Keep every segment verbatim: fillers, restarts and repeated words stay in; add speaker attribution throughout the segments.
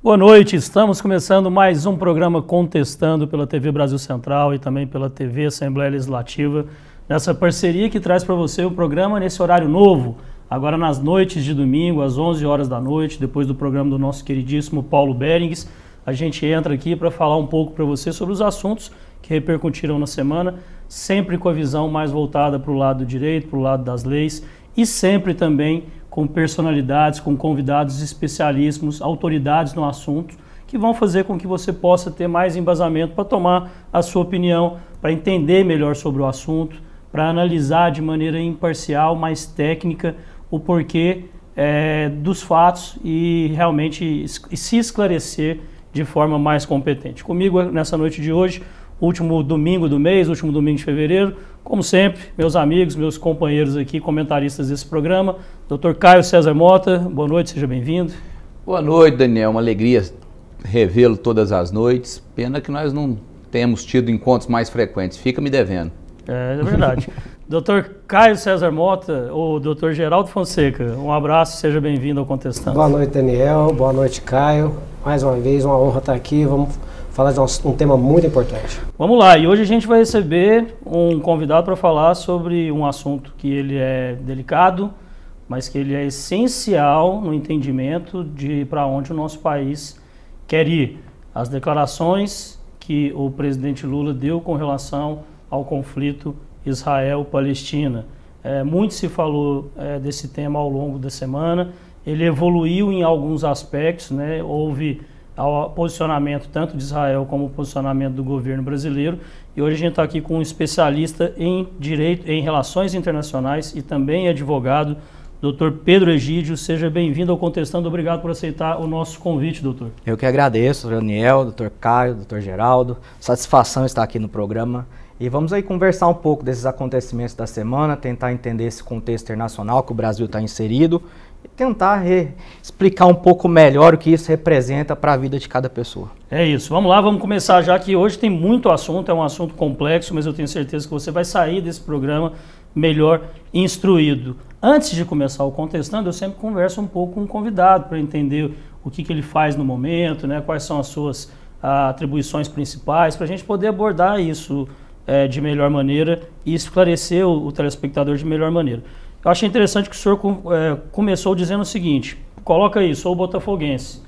Speaker 1: Boa noite, estamos começando mais um programa Contestando pela T V Brasil Central e também pela T V Assembleia Legislativa, nessa parceria que traz para você o programa nesse horário novo, agora nas noites de domingo, às onze horas da noite, depois do programa do nosso queridíssimo Paulo Berings. A gente entra aqui para falar um pouco para você sobre os assuntos que repercutiram na semana, sempre com a visão mais voltada para o lado do direito, para o lado das leis e sempre também com personalidades, com convidados especialíssimos, autoridades no assunto, que vão fazer com que você possa ter mais embasamento para tomar a sua opinião, para entender melhor sobre o assunto, para analisar de maneira imparcial, mais técnica, o porquê é, dos fatos e realmente se esclarecer de forma mais competente. Comigo nessa noite de hoje, último domingo do mês, último domingo de fevereiro, como sempre, meus amigos, meus companheiros aqui, comentaristas desse programa, doutor Caio César Mota, boa noite, seja bem-vindo.
Speaker 2: Boa noite, Daniel, uma alegria revê-lo todas as noites, pena que nós não temos tido encontros mais frequentes, fica me devendo.
Speaker 1: É, é verdade. doutor Caio César Mota, ou doutor Geraldo Fonseca, um abraço, seja bem-vindo ao Contestando.
Speaker 3: Boa noite, Daniel, boa noite, Caio, mais uma vez, uma honra estar aqui, vamos falar de um, um tema muito importante.
Speaker 1: Vamos lá, e hoje a gente vai receber um convidado para falar sobre um assunto que ele é delicado, mas que ele é essencial no entendimento de para onde o nosso país quer ir. As declarações que o presidente Lula deu com relação ao conflito Israel-Palestina. É, muito se falou é, desse tema ao longo da semana, ele evoluiu em alguns aspectos, né? Houve ao posicionamento tanto de Israel como o posicionamento do governo brasileiro. E hoje a gente está aqui com um especialista em direito, em relações internacionais e também advogado, doutor Pedro Egídio. Seja bem-vindo ao Contestando. Obrigado por aceitar o nosso convite, doutor.
Speaker 4: Eu que agradeço, Daniel, doutor Caio, doutor Geraldo. Satisfação estar aqui no programa. E vamos aí conversar um pouco desses acontecimentos da semana, tentar entender esse contexto internacional que o Brasil está inserido e tentar explicar um pouco melhor o que isso representa para a vida de cada pessoa.
Speaker 1: É isso. Vamos lá, vamos começar já que hoje tem muito assunto, é um assunto complexo, mas eu tenho certeza que você vai sair desse programa melhor instruído. Antes de começar o Contestando, eu sempre converso um pouco com o convidado para entender o que, que ele faz no momento, né, quais são as suas ah, atribuições principais, para a gente poder abordar isso é, de melhor maneira e esclarecer o, o telespectador de melhor maneira. Eu achei interessante que o senhor é, começou dizendo o seguinte, coloca aí, sou botafoguense.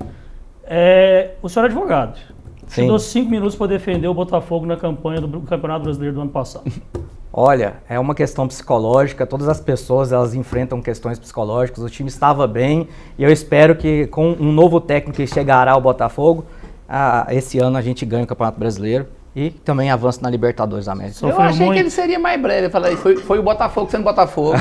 Speaker 1: É, o senhor é advogado. Sim. Te dou cinco minutos para defender o Botafogo na campanha do Campeonato Brasileiro do ano passado.
Speaker 4: Olha, é uma questão psicológica, todas as pessoas elas enfrentam questões psicológicas, o time estava bem e eu espero que com um novo técnico que chegará ao Botafogo, ah, esse ano a gente ganha o Campeonato Brasileiro. E também avanço na Libertadores da América.
Speaker 2: Eu
Speaker 4: Sofreu
Speaker 2: achei
Speaker 4: muito.
Speaker 2: que ele seria mais breve. Eu falei, foi, foi o Botafogo sendo Botafogo.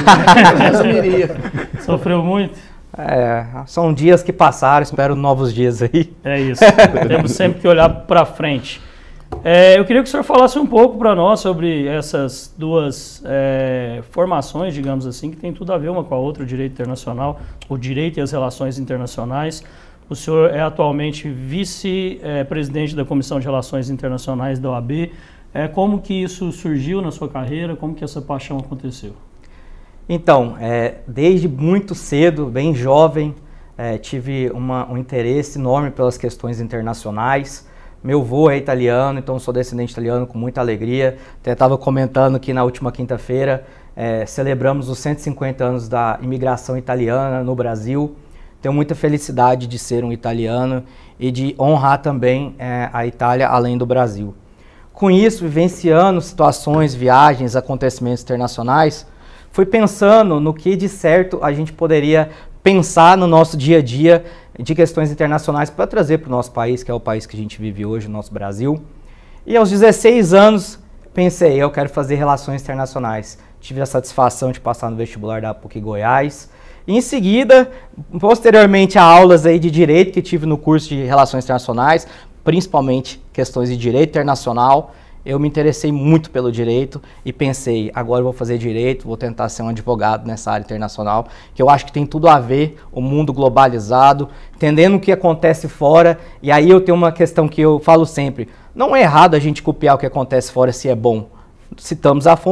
Speaker 1: Sofreu muito?
Speaker 4: É, são dias que passaram, espero novos dias aí.
Speaker 1: É isso, temos sempre que olhar para frente. É, eu queria que o senhor falasse um pouco para nós sobre essas duas é, formações, digamos assim, que tem tudo a ver uma com a outra, o direito internacional, o direito e as relações internacionais. O senhor é atualmente vice-presidente da Comissão de Relações Internacionais da O A B. É, como que isso surgiu na sua carreira? Como que essa paixão aconteceu?
Speaker 4: Então, é, desde muito cedo, bem jovem, é, tive uma, um interesse enorme pelas questões internacionais. Meu avô é italiano, então sou descendente italiano com muita alegria. Até estava comentando que na última quinta-feira é, celebramos os cento e cinquenta anos da imigração italiana no Brasil. Tenho muita felicidade de ser um italiano e de honrar também é, a Itália além do Brasil. Com isso, vivenciando situações, viagens, acontecimentos internacionais, fui pensando no que de certo a gente poderia pensar no nosso dia a dia de questões internacionais para trazer para o nosso país, que é o país que a gente vive hoje, o nosso Brasil. E aos dezesseis anos, pensei, eu quero fazer relações internacionais. Tive a satisfação de passar no vestibular da PUC Goiás. Em seguida, posteriormente a aulas aí de direito que tive no curso de Relações Internacionais, principalmente questões de direito internacional, eu me interessei muito pelo direito e pensei, agora eu vou fazer direito, vou tentar ser um advogado nessa área internacional, que eu acho que tem tudo a ver, o mundo globalizado, entendendo o que acontece fora, e aí eu tenho uma questão que eu falo sempre, não é errado a gente copiar o que acontece fora se é bom. Citamos a fonte,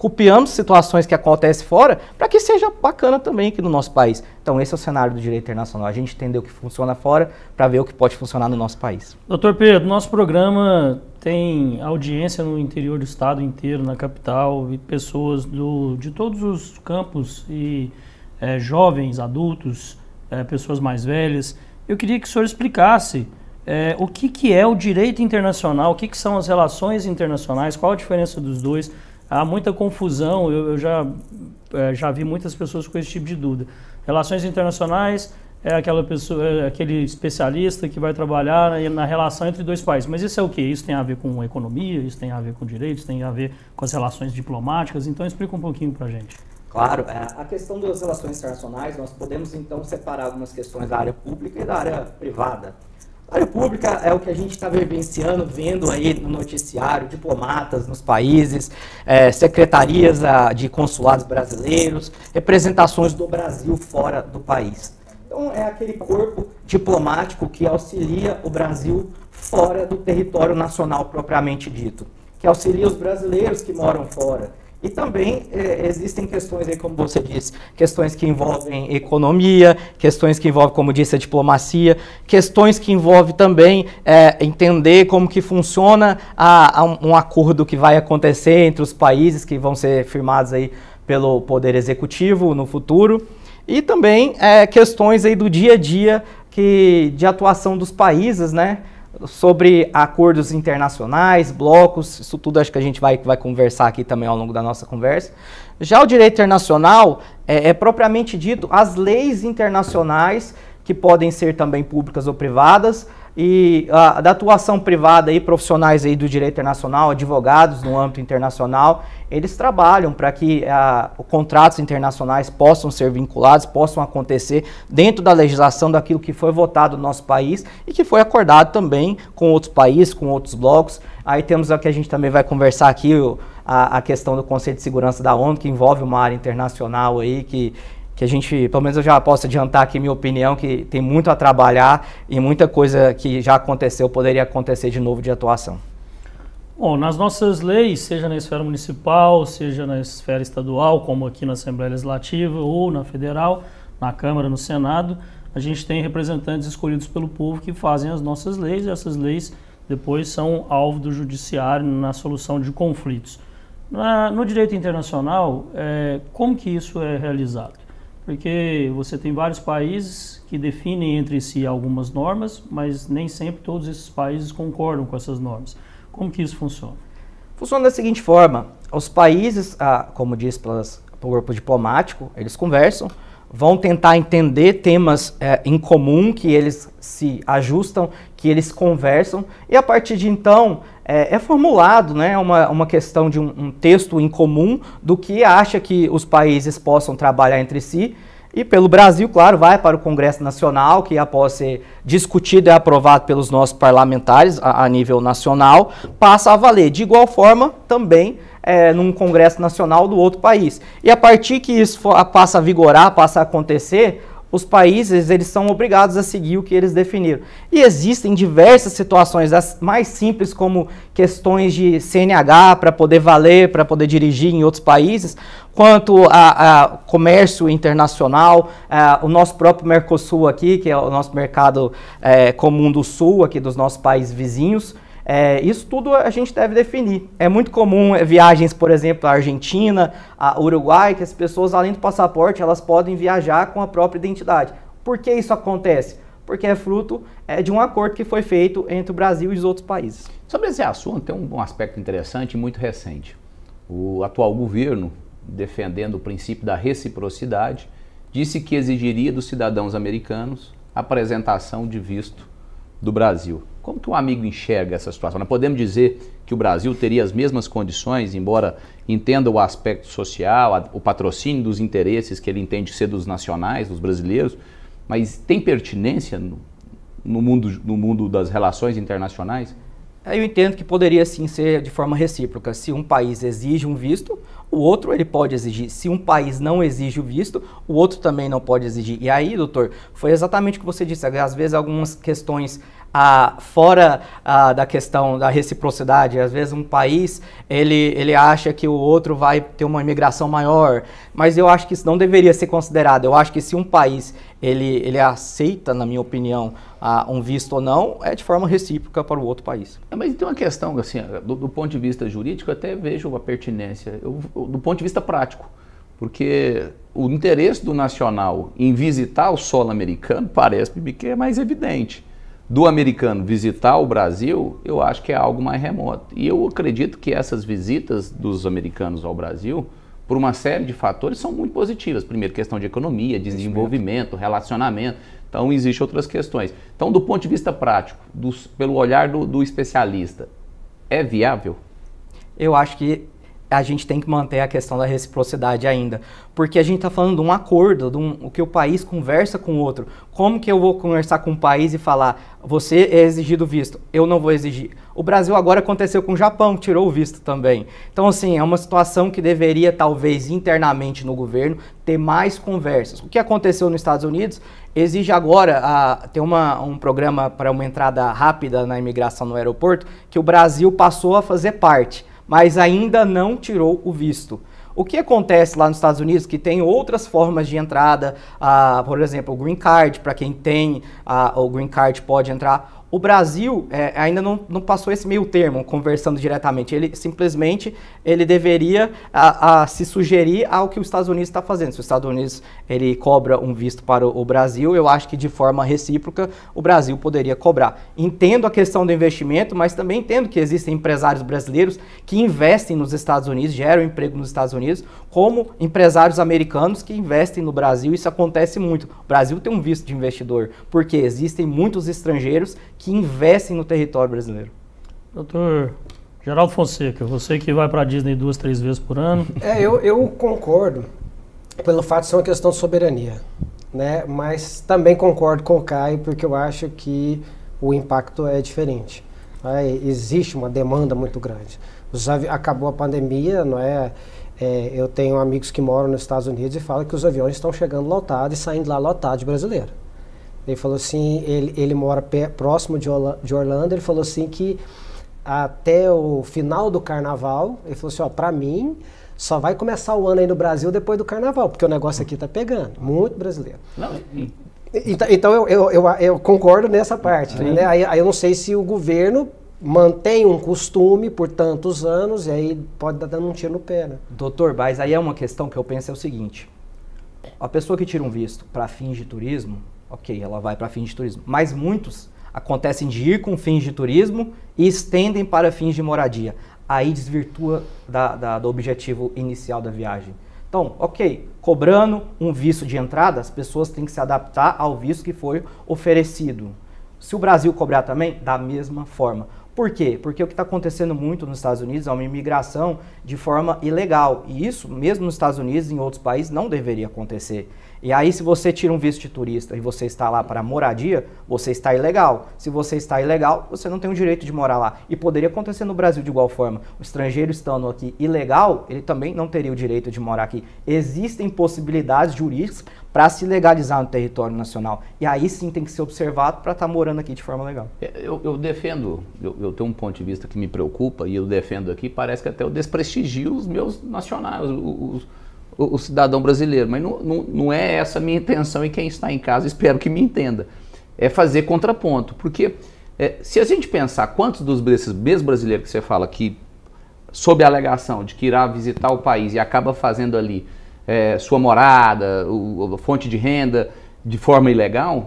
Speaker 4: copiamos situações que acontecem fora para que seja bacana também aqui no nosso país. Então esse é o cenário do direito internacional, a gente entender o que funciona fora para ver o que pode funcionar no nosso país.
Speaker 1: Doutor Pedro, nosso programa tem audiência no interior do estado inteiro, na capital, e pessoas do, de todos os campos, e é, jovens, adultos, é, pessoas mais velhas. Eu queria que o senhor explicasse É, o que, que é o direito internacional, o que, que são as relações internacionais, qual a diferença dos dois. Há muita confusão, eu, eu já, é, já vi muitas pessoas com esse tipo de dúvida. Relações internacionais é aquela pessoa, é aquele especialista que vai trabalhar na, na relação entre dois países. Mas isso é o quê? Isso tem a ver com economia, isso tem a ver com direitos, tem a ver com as relações diplomáticas. Então explica um pouquinho para a gente.
Speaker 4: Claro, a questão das relações internacionais, nós podemos então separar algumas questões da área pública e da área privada. A área pública é o que a gente está vivenciando, vendo aí no noticiário, diplomatas nos países, é, secretarias a, de consulados brasileiros, representações do Brasil fora do país. Então é aquele corpo diplomático que auxilia o Brasil fora do território nacional propriamente dito, que auxilia os brasileiros que moram fora. E também eh, existem questões aí, como você disse, questões que envolvem economia, questões que envolvem, como disse, a diplomacia, questões que envolvem também eh, entender como que funciona a, a um, um acordo que vai acontecer entre os países que vão ser firmados aí pelo Poder Executivo no futuro. E também eh, questões aí do dia a dia que, de atuação dos países, né? Sobre acordos internacionais, blocos, isso tudo acho que a gente vai, vai conversar aqui também ao longo da nossa conversa. Já o direito internacional é, é propriamente dito as leis internacionais, que podem ser também públicas ou privadas, e a, da atuação privada e profissionais aí do direito internacional, advogados no âmbito internacional, eles trabalham para que a, contratos internacionais possam ser vinculados, possam acontecer dentro da legislação daquilo que foi votado no nosso país e que foi acordado também com outros países, com outros blocos. Aí temos o que a gente também vai conversar aqui, o, a, a questão do Conselho de Segurança da ONU, que envolve uma área internacional aí que que a gente, pelo menos eu já posso adiantar aqui minha opinião, que tem muito a trabalhar e muita coisa que já aconteceu poderia acontecer de novo de atuação.
Speaker 1: Bom, nas nossas leis, seja na esfera municipal, seja na esfera estadual, como aqui na Assembleia Legislativa, ou na federal, na Câmara, no Senado, a gente tem representantes escolhidos pelo povo que fazem as nossas leis, e essas leis depois são alvo do judiciário na solução de conflitos. Na, no direito internacional, é, como que isso é realizado? Porque você tem vários países que definem entre si algumas normas, mas nem sempre todos esses países concordam com essas normas. Como que isso funciona?
Speaker 4: Funciona da seguinte forma: os países, ah, como diz pelas, pelo corpo diplomático, eles conversam, vão tentar entender temas eh, em comum, que eles se ajustam, que eles conversam, e a partir de então é, é formulado, né, uma, uma questão de um, um texto em comum do que acha que os países possam trabalhar entre si, e pelo Brasil, claro, vai para o Congresso Nacional, que após ser discutido e aprovado pelos nossos parlamentares a, a nível nacional, passa a valer. De igual forma, também é, num Congresso Nacional do outro país. E a partir que isso for, passa a vigorar, passa a acontecer, os países eles são obrigados a seguir o que eles definiram. E existem diversas situações, as mais simples, como questões de C N H para poder valer, para poder dirigir em outros países, quanto a, a comércio internacional, a, o nosso próprio Mercosul aqui, que é o nosso mercado é, comum do Sul, aqui dos nossos países vizinhos. É, isso tudo a gente deve definir. É muito comum é, viagens, por exemplo, à Argentina, a Uruguai, que as pessoas, além do passaporte, elas podem viajar com a própria identidade. Por que isso acontece? Porque é fruto é, de um acordo que foi feito entre o Brasil e os outros países.
Speaker 2: Sobre esse assunto, tem um, um aspecto interessante e muito recente. O atual governo, defendendo o princípio da reciprocidade, disse que exigiria dos cidadãos americanos a apresentação de visto do Brasil. Como que um amigo enxerga essa situação? Nós podemos dizer que o Brasil teria as mesmas condições, embora entenda o aspecto social, a, o patrocínio dos interesses que ele entende ser dos nacionais, dos brasileiros, mas tem pertinência no, no, mundo, no mundo das relações internacionais?
Speaker 4: Eu entendo que poderia sim ser de forma recíproca. Se um país exige um visto, o outro ele pode exigir. Se um país não exige o visto, o outro também não pode exigir. E aí, doutor, foi exatamente o que você disse. Às vezes algumas questões ah, fora ah, da questão da reciprocidade. Às vezes um país, ele, ele acha que o outro vai ter uma imigração maior, mas eu acho que isso não deveria ser considerado. Eu acho que se um país, ele, ele aceita, na minha opinião, ah, um visto ou não, é de forma recíproca para o outro país.
Speaker 2: É, mas tem uma questão, assim, do, do ponto de vista jurídico, eu até vejo a pertinência, eu, do ponto de vista prático, porque o interesse do nacional em visitar o solo americano parece-me que é mais evidente. Do americano visitar o Brasil, eu acho que é algo mais remoto. E eu acredito que essas visitas dos americanos ao Brasil, por uma série de fatores, são muito positivas. Primeiro, questão de economia, de desenvolvimento, relacionamento. Então, existem outras questões. Então, do ponto de vista prático, do, pelo olhar do, do especialista, é viável?
Speaker 4: Eu acho que a gente tem que manter a questão da reciprocidade ainda, porque a gente está falando de um acordo, de um, o que o país conversa com o outro. Como que eu vou conversar com um país e falar, você é exigido visto, eu não vou exigir? O Brasil agora aconteceu com o Japão, tirou o visto também. Então, assim, é uma situação que deveria, talvez, internamente no governo, ter mais conversas. O que aconteceu nos Estados Unidos exige agora a, ter uma, um programa para uma entrada rápida na imigração no aeroporto, que o Brasil passou a fazer parte, mas ainda não tirou o visto. O que acontece lá nos Estados Unidos, que tem outras formas de entrada, ah, por exemplo, o Green Card, para quem tem ah, o Green Card pode entrar. O Brasil é, ainda não, não passou esse meio termo, conversando diretamente. Ele simplesmente ele deveria a, a, se sugerir ao que os Estados Unidos está fazendo. Se os Estados Unidos ele cobra um visto para o, o Brasil, eu acho que de forma recíproca o Brasil poderia cobrar. Entendo a questão do investimento, mas também entendo que existem empresários brasileiros que investem nos Estados Unidos, geram emprego nos Estados Unidos, como empresários americanos que investem no Brasil. Isso acontece muito. O Brasil tem um visto de investidor, porque existem muitos estrangeiros que investem no território brasileiro.
Speaker 1: Doutor Geraldo Fonseca, você que vai para a Disney duas, três vezes por ano.
Speaker 3: É, eu, eu concordo pelo fato de ser uma questão de soberania, né? Mas também concordo com o Caio, porque eu acho que o impacto é diferente. Né? Existe uma demanda muito grande. Os avi- acabou a pandemia, não é? É, eu tenho amigos que moram nos Estados Unidos e falam que os aviões estão chegando lotados e saindo lá lotados de brasileiro. Ele falou assim, ele, ele mora pé, próximo de, Orla, de Orlando, ele falou assim que até o final do carnaval, ele falou assim, ó, pra mim, só vai começar o ano aí no Brasil depois do carnaval, porque o negócio aqui tá pegando, muito brasileiro. Não, e... Então, então eu, eu, eu, eu concordo nessa parte, né? Aí, aí eu não sei se o governo mantém um costume por tantos anos e aí pode estar dando um tiro no pé, né?
Speaker 4: Doutor, mas aí é uma questão que eu penso é o seguinte, a pessoa que tira um visto para fins de turismo, ok, ela vai para fins de turismo, mas muitos acontecem de ir com fins de turismo e estendem para fins de moradia. Aí desvirtua da, da, do objetivo inicial da viagem. Então, ok, cobrando um visto de entrada, as pessoas têm que se adaptar ao visto que foi oferecido. Se o Brasil cobrar também, da mesma forma. Por quê? Porque o que está acontecendo muito nos Estados Unidos é uma imigração de forma ilegal. E isso, mesmo nos Estados Unidos e em outros países, não deveria acontecer. E aí, se você tira um visto de turista e você está lá para moradia, você está ilegal. Se você está ilegal, você não tem o direito de morar lá. E poderia acontecer no Brasil de igual forma. O estrangeiro estando aqui ilegal, ele também não teria o direito de morar aqui. Existem possibilidades jurídicas para se legalizar no território nacional. E aí sim tem que ser observado para estar morando aqui de forma legal.
Speaker 2: Eu, eu defendo, eu, eu tenho um ponto de vista que me preocupa e eu defendo aqui, parece que até eu desprestigio os meus nacionais, os, os o, o cidadão brasileiro, mas não, não, não é essa a minha intenção e quem está em casa espero que me entenda, é fazer contraponto, porque é, se a gente pensar quantos dos desses mesmos brasileiros que você fala que sob a alegação de que irá visitar o país e acaba fazendo ali é, sua morada, o, a fonte de renda de forma ilegal,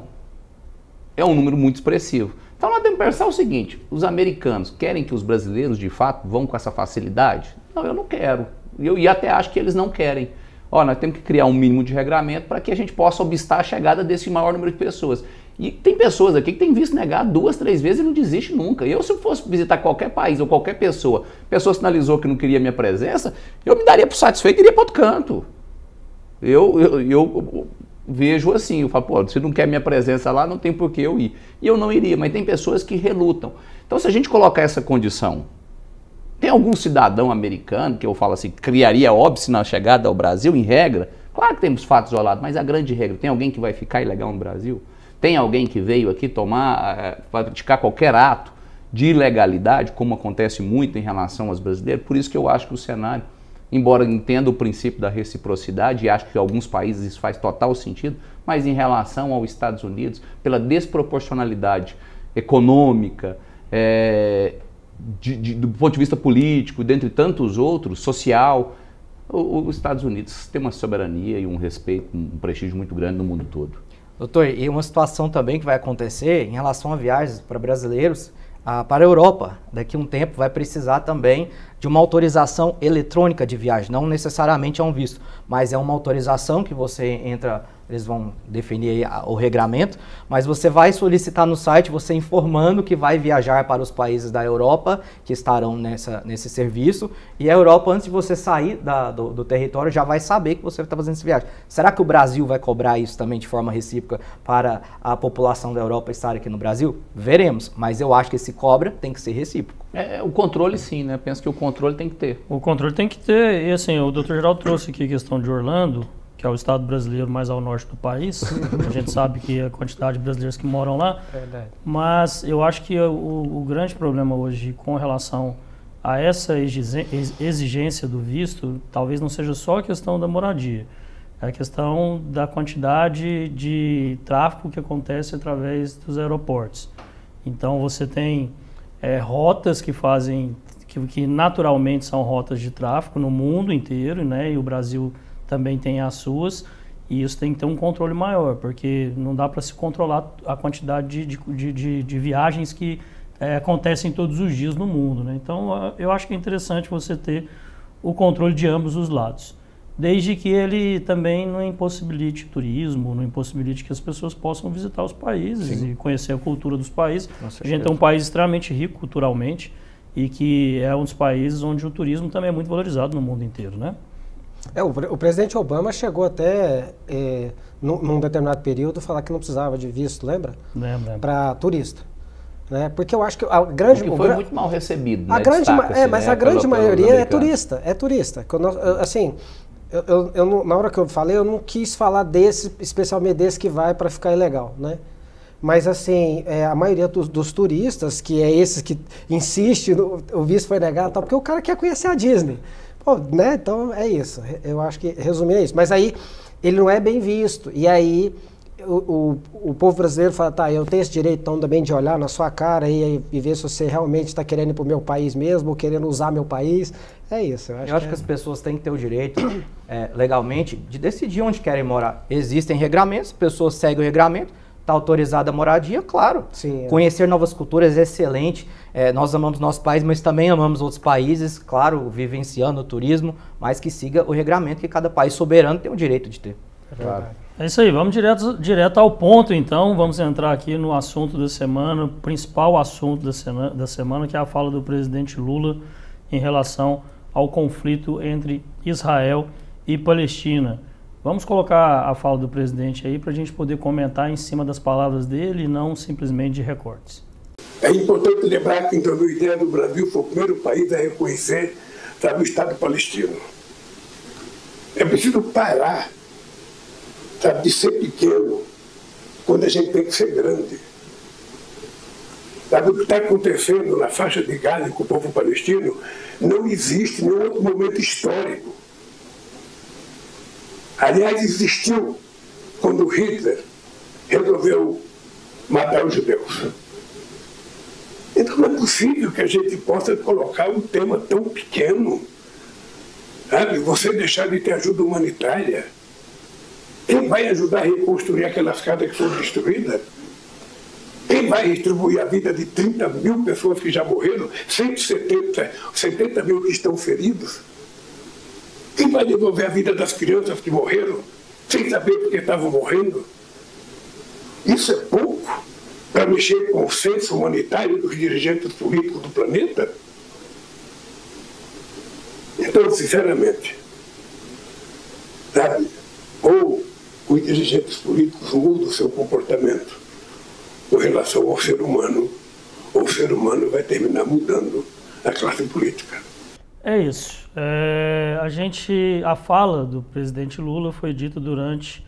Speaker 2: é um número muito expressivo. Então nós temos que pensar o seguinte, os americanos querem que os brasileiros de fato vão com essa facilidade? Não, eu não quero. Eu, e até acho que eles não querem. Ó, nós temos que criar um mínimo de regramento para que a gente possa obstar a chegada desse maior número de pessoas. E tem pessoas aqui que têm visto negado duas, três vezes e não desiste nunca. Eu, se eu fosse visitar qualquer país ou qualquer pessoa, a pessoa sinalizou que não queria minha presença, eu me daria por satisfeito e iria para outro canto. Eu, eu, eu vejo assim, eu falo, pô, se não quer minha presença lá, não tem por que eu ir. E eu não iria, mas tem pessoas que relutam. Então, se a gente colocar essa condição, tem algum cidadão americano que eu falo assim, criaria óbice na chegada ao Brasil, em regra? Claro que temos fatos isolados, mas a grande regra, tem alguém que vai ficar ilegal no Brasil? Tem alguém que veio aqui tomar, praticar qualquer ato de ilegalidade, como acontece muito em relação aos brasileiros. Por isso que eu acho que o cenário, embora entenda o princípio da reciprocidade, e acho que em alguns países isso faz total sentido, mas em relação aos Estados Unidos, pela desproporcionalidade econômica, é, de, de, do ponto de vista político, dentre tantos outros, social, o, os Estados Unidos tem uma soberania e um respeito, um prestígio muito grande no mundo todo.
Speaker 4: Doutor, e uma situação também que vai acontecer em relação a viagens para brasileiros ah, para a Europa. Daqui a um tempo vai precisar também de uma autorização eletrônica de viagem, não necessariamente é um visto, mas é uma autorização que você entra, eles vão definir aí o regramento, mas você vai solicitar no site, você informando que vai viajar para os países da Europa que estarão nessa, nesse serviço, e a Europa, antes de você sair da, do, do território, já vai saber que você está fazendo essa viagem. Será que o Brasil vai cobrar isso também de forma recíproca para a população da Europa estar aqui no Brasil? Veremos, mas eu acho que esse cobra tem que ser recíproco.
Speaker 2: É, o controle sim, né? Penso que o controle tem que ter.
Speaker 1: O controle tem que ter, e assim, o doutor Geraldo trouxe aqui a questão de Orlando, que é o estado brasileiro mais ao norte do país. A gente sabe que a quantidade de brasileiros que moram lá.
Speaker 3: Verdade. Mas
Speaker 1: eu acho que o, o grande problema hoje com relação a essa exigência do visto, talvez não seja só a questão da moradia. É a questão da quantidade de tráfego que acontece através dos aeroportos. Então você tem é, rotas que fazem, que, que naturalmente são rotas de tráfego no mundo inteiro, né? E o Brasil também tem as suas, e isso tem que ter um controle maior, porque não dá para se controlar a quantidade de, de, de, de viagens que é, acontecem todos os dias no mundo, né? Então eu acho que é interessante você ter o controle de ambos os lados, desde que ele também não impossibilite turismo, não impossibilite que as pessoas possam visitar os países Sim. e conhecer a cultura dos países. A gente é um país extremamente rico culturalmente e que é um dos países onde o turismo também é muito valorizado no mundo inteiro, né?
Speaker 3: É, o, o presidente Obama chegou até, é, num, num determinado período, falar que não precisava de visto, lembra?
Speaker 1: Lembra.
Speaker 3: Para turista. Né? Porque eu acho que a grande...
Speaker 2: Porque foi muito mal recebido,
Speaker 3: a
Speaker 2: né?
Speaker 3: grande, É, mas
Speaker 2: né?
Speaker 3: a grande
Speaker 2: pelo,
Speaker 3: maioria é turista, é turista. Quando, assim, eu, eu, eu, na hora que eu falei, eu não quis falar desse, especialmente desse que vai para ficar ilegal, né? Mas, assim, é, a maioria dos, dos turistas, que é esses que insiste, no, o visto foi negado, tal, porque o cara quer conhecer a Disney. Pô, né? Então, é isso. Eu acho que, resumindo, é isso. Mas aí, ele não é bem visto. E aí, o, o, o povo brasileiro fala, tá, eu tenho esse direito então, também de olhar na sua cara e, e ver se você realmente está querendo ir para o meu país mesmo, ou querendo usar meu país. É isso. Eu acho,
Speaker 4: eu acho
Speaker 3: que,
Speaker 4: que
Speaker 3: é...
Speaker 4: as pessoas têm que ter o direito, é, legalmente, de decidir onde querem morar. Existem regramentos, pessoas seguem o regramento, está autorizada a moradia, claro.
Speaker 3: Sim, é.
Speaker 4: Conhecer novas culturas é excelente. É, nós amamos nosso país, mas também amamos outros países, claro, vivenciando o turismo, mas que siga o regramento que cada país soberano tem o direito de ter.
Speaker 3: É claro.
Speaker 1: É isso aí, vamos direto, direto ao ponto então, vamos entrar aqui no assunto da semana, o principal assunto da semana, da semana, que é a fala do presidente Lula em relação ao conflito entre Israel e Palestina. Vamos colocar a fala do presidente aí para a gente poder comentar em cima das palavras dele e não simplesmente de recortes.
Speaker 5: É importante lembrar que em dois mil e dez o Brasil foi o primeiro país a reconhecer, sabe, o Estado palestino. É preciso parar, sabe, de ser pequeno quando a gente tem que ser grande. Sabe, o que está acontecendo na faixa de Gaza com o povo palestino não existe em nenhum outro momento histórico. Aliás, existiu quando Hitler resolveu matar os judeus. Então não é possível que a gente possa colocar um tema tão pequeno, sabe? Você deixar de ter ajuda humanitária. Quem vai ajudar a reconstruir aquelas casas que foram destruídas? Quem vai distribuir a vida de trinta mil pessoas que já morreram, cento e setenta, setenta mil que estão feridos? Quem vai devolver a vida das crianças que morreram, sem saber por que estavam morrendo? Isso é pouco para mexer com o senso humanitário dos dirigentes políticos do planeta? Então, sinceramente, sabe, ou os dirigentes políticos mudam o seu comportamento com relação ao ser humano, ou o ser humano vai terminar mudando a classe política.
Speaker 1: É isso. É, a gente, a fala do presidente Lula foi dita durante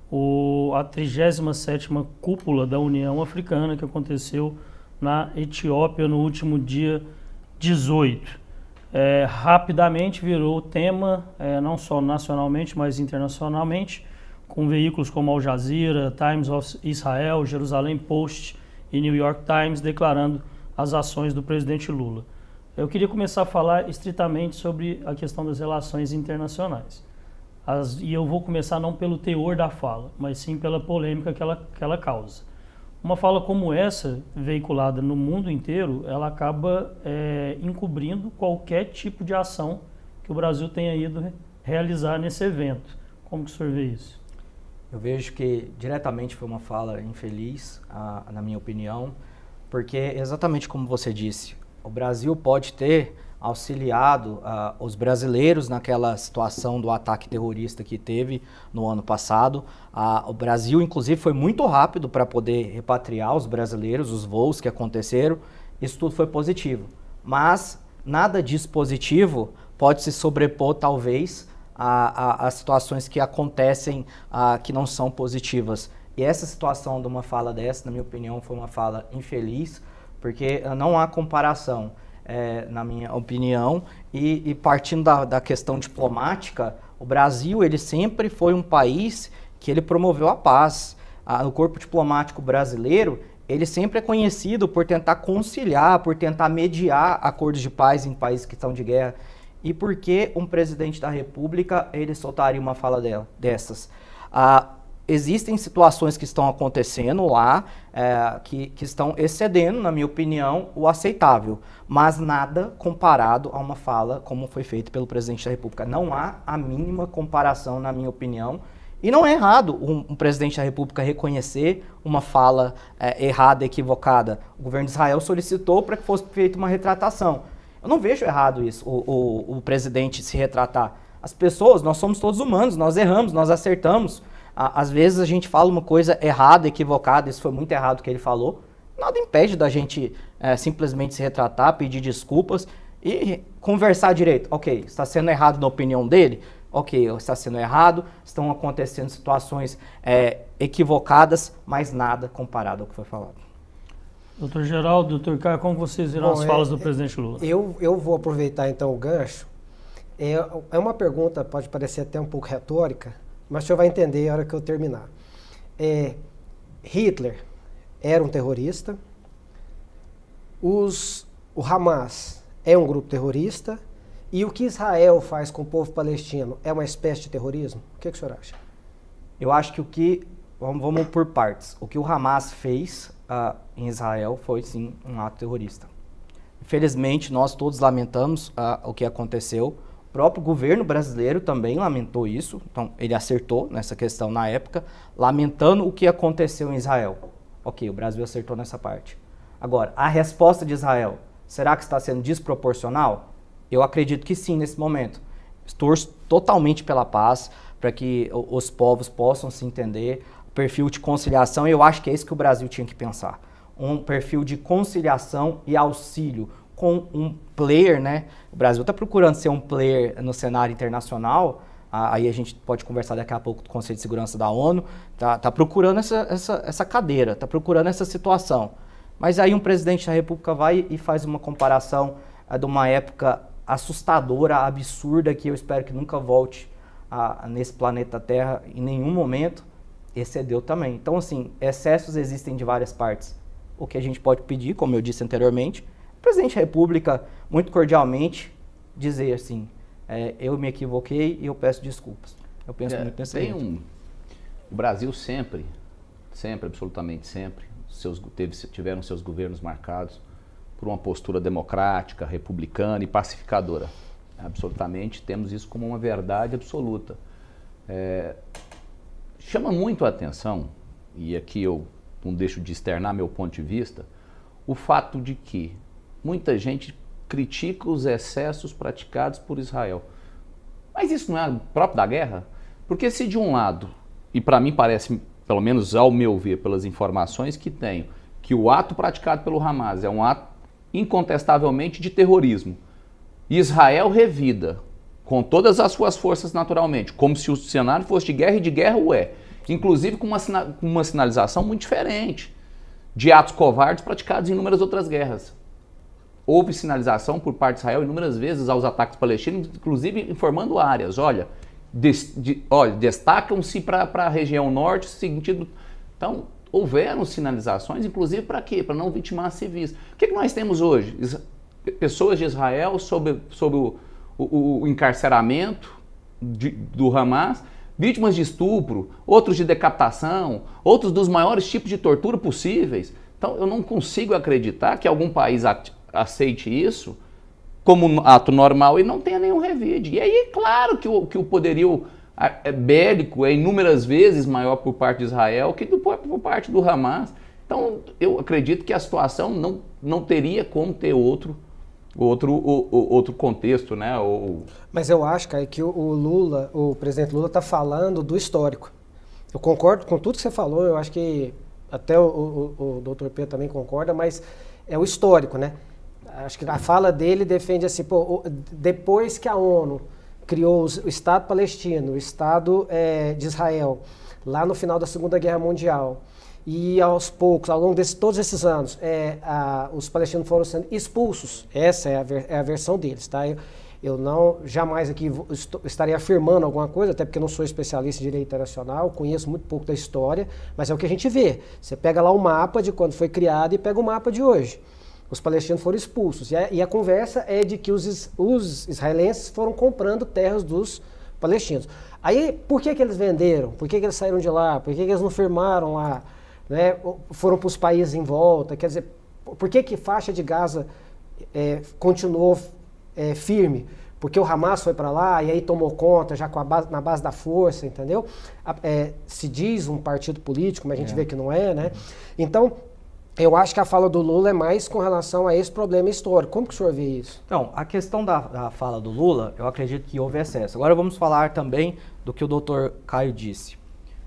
Speaker 1: o, a trigésima sétima Cúpula da União Africana, que aconteceu na Etiópia no último dia dezoito. É, rapidamente virou tema, é, não só nacionalmente, mas internacionalmente, com veículos como Al Jazeera, Times of Israel, Jerusalém Post e New York Times declarando as ações do presidente Lula. Eu queria começar a falar estritamente sobre a questão das relações internacionais. As, e eu vou começar não pelo teor da fala, mas sim pela polêmica que ela, que ela causa. Uma fala como essa, veiculada no mundo inteiro, ela acaba é, encobrindo qualquer tipo de ação que o Brasil tenha ido realizar nesse evento. Como que o senhor vê isso?
Speaker 4: Eu vejo que diretamente foi uma fala infeliz, a, na minha opinião, porque exatamente como você disse, o Brasil pode ter auxiliado uh, os brasileiros naquela situação do ataque terrorista que teve no ano passado. Uh, o Brasil, inclusive, foi muito rápido para poder repatriar os brasileiros, os voos que aconteceram. Isso tudo foi positivo. Mas nada disso positivo pode se sobrepor, talvez, a, a, a situações que acontecem uh, que não são positivas. E essa situação de uma fala dessa, na minha opinião, foi uma fala infeliz, porque uh, não há comparação. É, na minha opinião, e, e partindo da, da questão diplomática, o Brasil ele sempre foi um país que ele promoveu a paz. Ah, o corpo diplomático brasileiro, ele sempre é conhecido por tentar conciliar, por tentar mediar acordos de paz em países que estão de guerra. E por que um presidente da República ele soltaria uma fala dela, dessas? Ah, Existem situações que estão acontecendo lá, é, que, que estão excedendo, na minha opinião, o aceitável, mas nada comparado a uma fala como foi feito pelo presidente da República. Não há a mínima comparação, na minha opinião, e não é errado um, um presidente da República reconhecer uma fala é, errada, equivocada. O governo de Israel solicitou para que fosse feita uma retratação. Eu não vejo errado isso, o, o, o presidente se retratar. As pessoas, nós somos todos humanos, nós erramos, nós acertamos. Às vezes a gente fala uma coisa errada, equivocada, isso foi muito errado o que ele falou. Nada impede da gente é, simplesmente se retratar, pedir desculpas e conversar direito. Ok, está sendo errado na opinião dele? Ok, está sendo errado, estão acontecendo situações é, equivocadas, mas nada comparado ao que foi falado.
Speaker 1: Doutor Geraldo, doutor Caio, como vocês viram Bom, as falas é, do presidente Lula?
Speaker 3: Eu, eu vou aproveitar então o gancho. É, é uma pergunta, pode parecer até um pouco retórica, mas o senhor vai entender na hora que eu terminar. É, Hitler era um terrorista, os, o Hamas é um grupo terrorista, e o que Israel faz com o povo palestino é uma espécie de terrorismo? O que, que o senhor acha?
Speaker 4: Eu acho que o que, vamos, vamos por partes, o que o Hamas fez uh, em Israel foi sim um ato terrorista. Infelizmente, nós todos lamentamos uh, o que aconteceu. O próprio governo brasileiro também lamentou isso, então ele acertou nessa questão na época, lamentando o que aconteceu em Israel. Ok, o Brasil acertou nessa parte. Agora, a resposta de Israel, será que está sendo desproporcional? Eu acredito que sim, nesse momento. Torço totalmente pela paz, para que os povos possam se entender, perfil de conciliação, e eu acho que é isso que o Brasil tinha que pensar. Um perfil de conciliação e auxílio, com um player, né? O Brasil está procurando ser um player no cenário internacional, aí a gente pode conversar daqui a pouco do Conselho de Segurança da ONU, tá, tá procurando essa, essa, essa cadeira, tá procurando essa situação. Mas aí um presidente da República vai e faz uma comparação é, de uma época assustadora, absurda, que eu espero que nunca volte a, a, nesse planeta Terra em nenhum momento, excedeu também. Então, assim, excessos existem de várias partes. O que a gente pode pedir, como eu disse anteriormente, o presidente da República, muito cordialmente, dizer assim, é, eu me equivoquei e eu peço desculpas. Eu penso é, muito nesse
Speaker 2: tem um, o Brasil sempre, sempre, absolutamente sempre, seus, teve, tiveram seus governos marcados por uma postura democrática, republicana e pacificadora. Absolutamente, temos isso como uma verdade absoluta. É, chama muito a atenção, e aqui eu não deixo de externar meu ponto de vista, o fato de que muita gente critica os excessos praticados por Israel. Mas isso não é próprio da guerra? Porque se de um lado, e para mim parece, pelo menos ao meu ver, pelas informações que tenho, que o ato praticado pelo Hamas é um ato incontestavelmente de terrorismo, Israel revida, com todas as suas forças naturalmente, como se o cenário fosse de guerra, e de guerra o é. inclusive com uma, com uma sinalização muito diferente de atos covardes praticados em inúmeras outras guerras. Houve sinalização por parte de Israel inúmeras vezes aos ataques palestinos, inclusive informando áreas, olha, des, de, olha destacam-se para a região norte, sentido... Então, houveram sinalizações, inclusive para quê? Para não vitimar civis. O que, que nós temos hoje? Is, pessoas de Israel sob, sob o, o, o encarceramento de, do Hamas, vítimas de estupro, outros de decapitação, outros dos maiores tipos de tortura possíveis. Então, eu não consigo acreditar que algum país aceite isso como ato normal e não tenha nenhum revide. E aí, claro que o, que o poderio bélico é inúmeras vezes maior por parte de Israel que do, por parte do Hamas. Então, eu acredito que a situação não, não teria como ter outro Outro, o, o, outro contexto, né? O...
Speaker 3: Mas eu acho, Caio, que o, o Lula, o presidente Lula está falando do histórico. Eu concordo com tudo que você falou, eu acho que até o, o, o doutor Pedro também concorda, mas é o histórico, né? Acho que a fala dele defende assim, pô, depois que a ONU criou o Estado palestino, o Estado é, de Israel, lá no final da Segunda Guerra Mundial, e aos poucos, ao longo de todos esses anos, é, a, os palestinos foram sendo expulsos. Essa é a, ver, é a versão deles, tá? Eu, eu não, jamais aqui vou, estou, estarei afirmando alguma coisa, até porque eu não sou especialista em direito internacional, conheço muito pouco da história, mas é o que a gente vê. Você pega lá o mapa de quando foi criado e pega o mapa de hoje. Os palestinos foram expulsos. E a, e a conversa é de que os, os israelenses foram comprando terras dos palestinos. Aí, por que que eles venderam? Por que que eles saíram de lá? Por que que eles não firmaram lá? Né, foram para os países em volta, quer dizer, por que que faixa de Gaza é, continuou é, firme? Porque o Hamas foi para lá e aí tomou conta já com a base, na base da força, entendeu? É, se diz um partido político, mas a gente é. vê que não é, né? Então, eu acho que a fala do Lula é mais com relação a esse problema histórico. Como que o senhor vê isso?
Speaker 4: Então, a questão da, da fala do Lula, eu acredito que houve excesso. Agora vamos falar também do que o doutor Caio disse.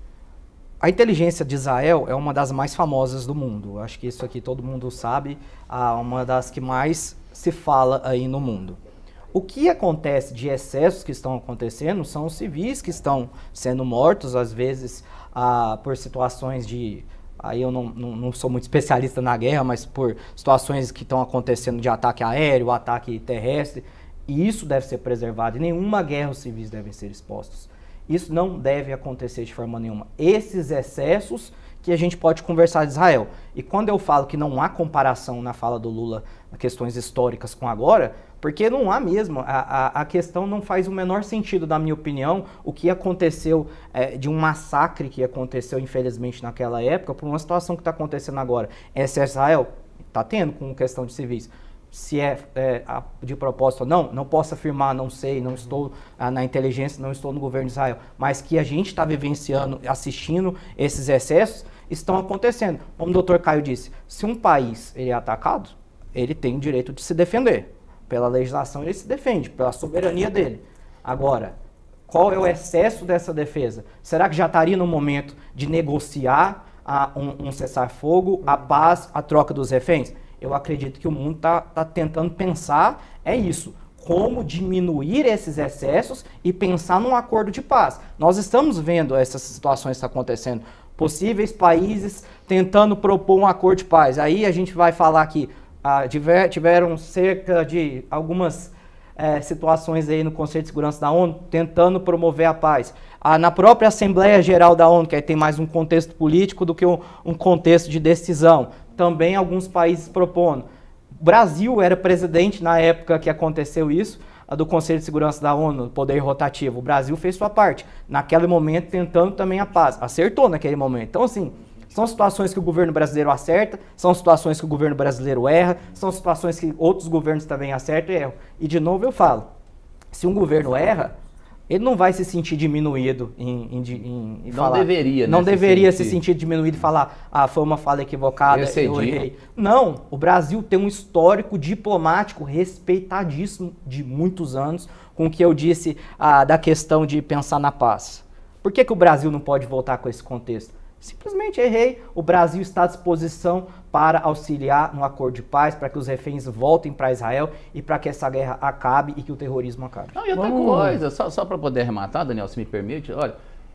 Speaker 4: A inteligência de Israel é uma das mais famosas do mundo. Acho que isso aqui todo mundo sabe, é uma das que mais se fala aí no mundo. O que acontece de excessos que estão acontecendo são os civis que estão sendo mortos, às vezes ah, por situações de... Aí eu não, não, não sou muito especialista na guerra, mas por situações que estão acontecendo de ataque aéreo, ataque terrestre. E isso deve ser preservado. Em nenhuma guerra os civis devem ser expostos. Isso não deve acontecer de forma nenhuma. Esses excessos que a gente pode conversar de Israel. E quando eu falo que não há comparação na fala do Lula, questões históricas com agora, porque não há mesmo. A, a, a questão não faz o menor sentido, na minha opinião, o que aconteceu é, de um massacre que aconteceu, infelizmente, naquela época, por uma situação que está acontecendo agora. Essa é Israel? Está tendo com questão de civis. Se é, é de propósito ou não, não posso afirmar, não sei, não estou ah, na inteligência, não estou no governo de Israel, mas que a gente está vivenciando, assistindo esses excessos, estão acontecendo. Como o doutor Caio disse, se um país ele é atacado, ele tem o direito de se defender. Pela legislação ele se defende, pela soberania dele. Agora, qual é o excesso dessa defesa? Será que já estaria no momento de negociar ah, um, um cessar-fogo, a paz, a troca dos reféns? Eu acredito que o mundo está tá tentando pensar, é isso, como diminuir esses excessos e pensar num acordo de paz. Nós estamos vendo essas situações que estão acontecendo, possíveis países tentando propor um acordo de paz. Aí a gente vai falar que ah, tiver, tiveram cerca de algumas é, situações aí no Conselho de Segurança da ONU tentando promover a paz. Ah, na própria Assembleia Geral da ONU, que aí tem mais um contexto político do que um, um contexto de decisão. Também alguns países propondo. O Brasil era presidente na época que aconteceu isso, do Conselho de Segurança da ONU, poder rotativo. O Brasil fez sua parte, naquele momento tentando também a paz. Acertou naquele momento. Então, assim, são situações que o governo brasileiro acerta, são situações que o governo brasileiro erra, são situações que outros governos também acertam e erram. E, de novo, eu falo, se um governo erra, ele não vai se sentir diminuído em, em, em, em
Speaker 2: não
Speaker 4: falar.
Speaker 2: Deveria,
Speaker 4: não
Speaker 2: né,
Speaker 4: deveria
Speaker 2: se
Speaker 4: se
Speaker 2: sentir.
Speaker 4: sentir diminuído e falar, ah, foi uma fala equivocada,
Speaker 2: eu,
Speaker 4: eu errei. Não, o Brasil tem um histórico diplomático respeitadíssimo de muitos anos, com o que eu disse ah, da questão de pensar na paz. Por que que o Brasil não pode voltar com esse contexto? Simplesmente errei, o Brasil está à disposição para auxiliar no acordo de paz, para que os reféns voltem para Israel e para que essa guerra acabe e que o terrorismo acabe.
Speaker 2: Não, e outra
Speaker 1: Vamos.
Speaker 2: coisa, só, só para poder arrematar, Daniel, se me permite, olha,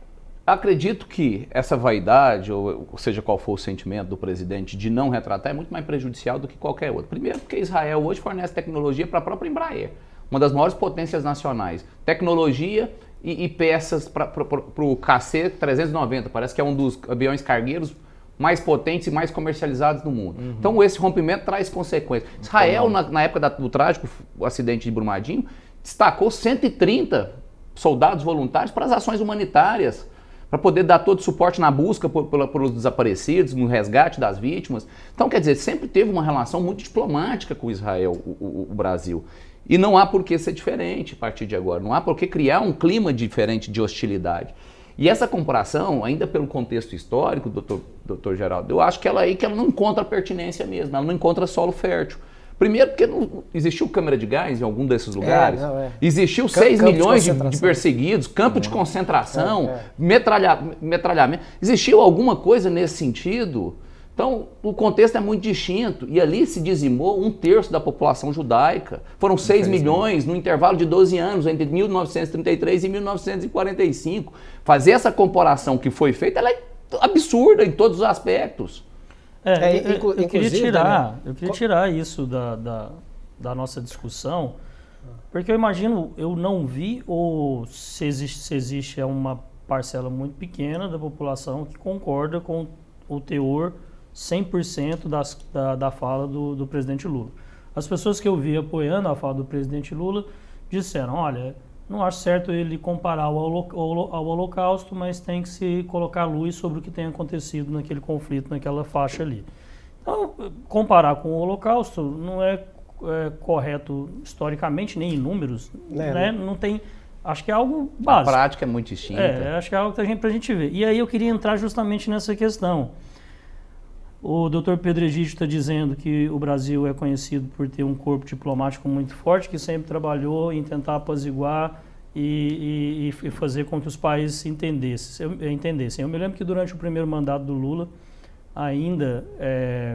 Speaker 2: Acredito que essa vaidade, ou, ou seja, qual for o sentimento do presidente de não retratar, é muito mais prejudicial do que qualquer outro. Primeiro porque Israel hoje fornece tecnologia para a própria Embraer, uma das maiores potências nacionais. Tecnologia e, e peças para o K C trezentos e noventa, parece que é um dos aviões cargueiros mais potentes e mais comercializados do mundo. Uhum. Então esse rompimento traz consequências. Israel, na, na época da, do trágico acidente de Brumadinho, destacou cento e trinta soldados voluntários para as ações humanitárias, para poder dar todo o suporte na busca por, por, por os desaparecidos, no resgate das vítimas. Então, quer dizer, sempre teve uma relação muito diplomática com Israel, o, o, o Brasil. E não há por que ser diferente a partir de agora, não há por que criar um clima diferente de hostilidade. E essa comparação, ainda pelo contexto histórico, doutor, doutor Geraldo, eu acho que ela aí que ela não encontra pertinência mesmo, ela não encontra solo fértil. Primeiro porque não existiu câmara de gás em algum desses lugares, é, não, é. existiu seis milhões de, de perseguidos, campo é. de concentração, é, é. Metralha, metralhamento, existiu alguma coisa nesse sentido? Então o contexto é muito distinto e ali se dizimou um terço da população judaica, foram seis milhões no intervalo de doze anos, entre mil novecentos e trinta e três e mil novecentos e quarenta e cinco. Fazer essa comparação que foi feita, ela é absurda em todos os aspectos.
Speaker 1: É, é, eu, eu, queria tirar, né? eu queria tirar isso da, da, da nossa discussão, porque eu imagino, eu não vi, ou se existe, se existe é uma parcela muito pequena da população que concorda com o teor cem por cento das, da, da fala do, do presidente Lula. As pessoas que eu vi apoiando a fala do presidente Lula disseram, olha, não acho certo ele comparar ao, holo, ao Holocausto, mas tem que se colocar luz sobre o que tem acontecido naquele conflito, naquela faixa ali. Então, comparar com o Holocausto não é, é correto historicamente, nem em números, é, né? Não tem, acho que é algo básico.
Speaker 2: A prática é muito distinta.
Speaker 1: É, acho que é algo que a gente, pra gente ver. E aí eu queria entrar justamente nessa questão. O doutor Pedro Egídio está dizendo que o Brasil é conhecido por ter um corpo diplomático muito forte, que sempre trabalhou em tentar apaziguar e, e, e fazer com que os países se entendessem. Eu, entendessem. Eu me lembro que durante o primeiro mandato do Lula, ainda é,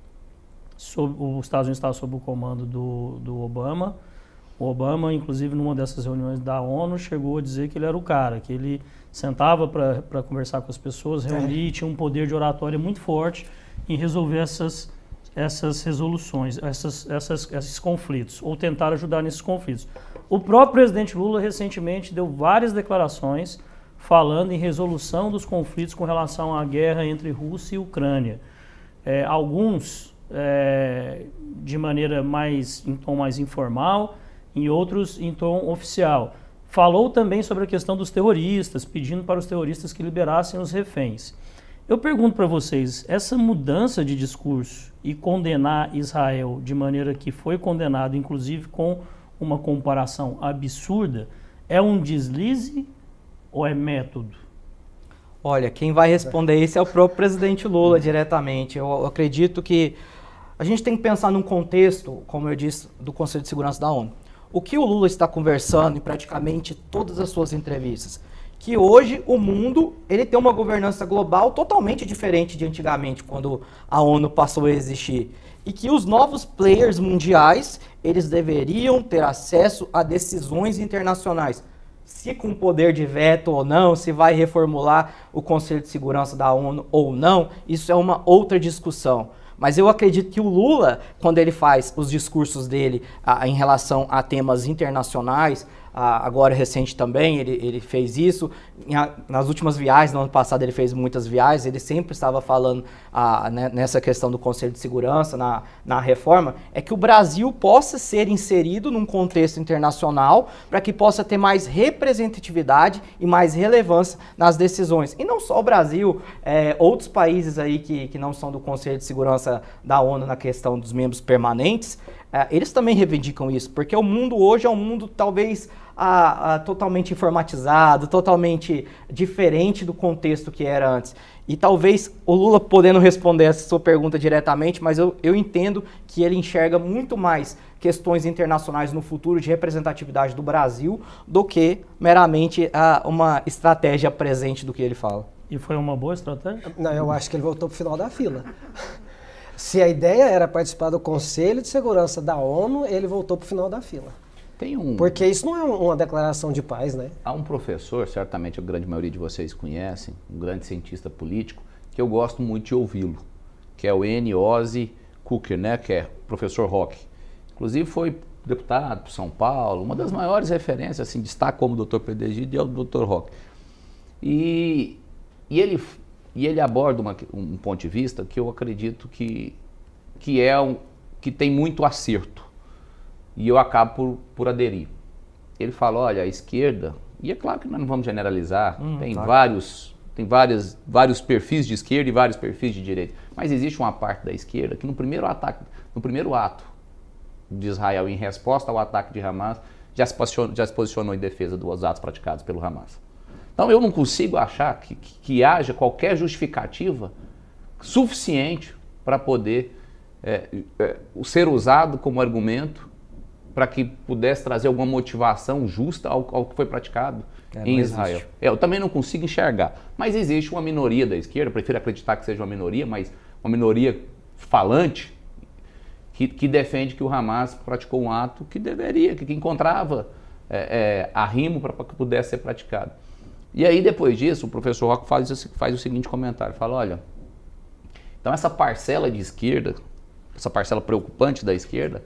Speaker 1: sob, os Estados Unidos estavam sob o comando do, do Obama. O Obama, inclusive, numa dessas reuniões da ONU, chegou a dizer que ele era o cara, que ele sentava para conversar com as pessoas, reunir, tinha um poder de oratória muito forte em resolver essas, essas resoluções, essas, essas, esses conflitos, ou tentar ajudar nesses conflitos. O próprio presidente Lula recentemente deu várias declarações falando em resolução dos conflitos com relação à guerra entre Rússia e Ucrânia. É, alguns é, de maneira mais, em tom mais informal, em outros em tom oficial. Falou também sobre a questão dos terroristas, pedindo para os terroristas que liberassem os reféns. Eu pergunto para vocês, essa mudança de discurso e condenar Israel de maneira que foi condenado, inclusive com uma comparação absurda, é um deslize ou é método?
Speaker 4: Olha, quem vai responder isso é o próprio presidente Lula diretamente. Eu acredito que a gente tem que pensar num contexto, como eu disse, do Conselho de Segurança da ONU. O que o Lula está conversando em praticamente todas as suas entrevistas? Que hoje o mundo ele tem uma governança global totalmente diferente de antigamente, quando a ONU passou a existir. E que os novos players mundiais, eles deveriam ter acesso a decisões internacionais. Se com poder de veto ou não, se vai reformular o Conselho de Segurança da ONU ou não, isso é uma outra discussão. Mas eu acredito que o Lula, quando ele faz os discursos dele ah, em relação a temas internacionais, ah, agora recente também, ele, ele fez isso. Nas últimas viagens, no ano passado ele fez muitas viagens, ele sempre estava falando ah, né, nessa questão do Conselho de Segurança, na, na reforma, é que o Brasil possa ser inserido num contexto internacional para que possa ter mais representatividade e mais relevância nas decisões. E não só o Brasil, é, outros países aí que, que não são do Conselho de Segurança da ONU na questão dos membros permanentes, é, eles também reivindicam isso, porque o mundo hoje é um mundo talvez a, a, totalmente informatizado, totalmente diferente do contexto que era antes. E talvez o Lula podendo responder essa sua pergunta diretamente, mas eu, eu entendo que ele enxerga muito mais questões internacionais no futuro de representatividade do Brasil do que meramente a, uma estratégia presente do que ele fala.
Speaker 1: E foi uma boa estratégia?
Speaker 3: Não, eu acho que ele voltou para o final da fila. Se a ideia era participar do Conselho de Segurança da ONU, ele voltou para o final da fila.
Speaker 2: Tem um...
Speaker 3: Porque isso não é uma declaração de paz, né?
Speaker 2: Há um professor, certamente a grande maioria de vocês conhecem, um grande cientista político, que eu gosto muito de ouvi-lo, que é o N. Ozzy Cooker, né? Que é professor Rock. Inclusive foi deputado por São Paulo, uma das maiores referências, assim, destaca como doutor Pedro Egídio, é o doutor Rock. E, e, ele, e ele aborda uma, um ponto de vista que eu acredito que, que, é um, que tem muito acerto. E eu acabo por, por aderir. Ele fala, olha, a esquerda, e é claro que nós não vamos generalizar, hum, tem, claro. vários, tem várias, vários perfis de esquerda e vários perfis de direita, mas existe uma parte da esquerda que no primeiro ataque, no primeiro ato de Israel em resposta ao ataque de Hamas, já se posicionou, já se posicionou em defesa dos atos praticados pelo Hamas. Então eu não consigo achar que, que, que haja qualquer justificativa suficiente para poder é, é, ser usado como argumento para que pudesse trazer alguma motivação justa ao, ao que foi praticado é, em Israel. É, eu também não consigo enxergar. Mas existe uma minoria da esquerda, prefiro acreditar que seja uma minoria, mas uma minoria falante, que, que defende que o Hamas praticou um ato que deveria, que, que encontrava é, é, arrimo para que pudesse ser praticado. E aí, depois disso, o professor Rock faz, faz o seguinte comentário, fala, olha, então essa parcela de esquerda, essa parcela preocupante da esquerda,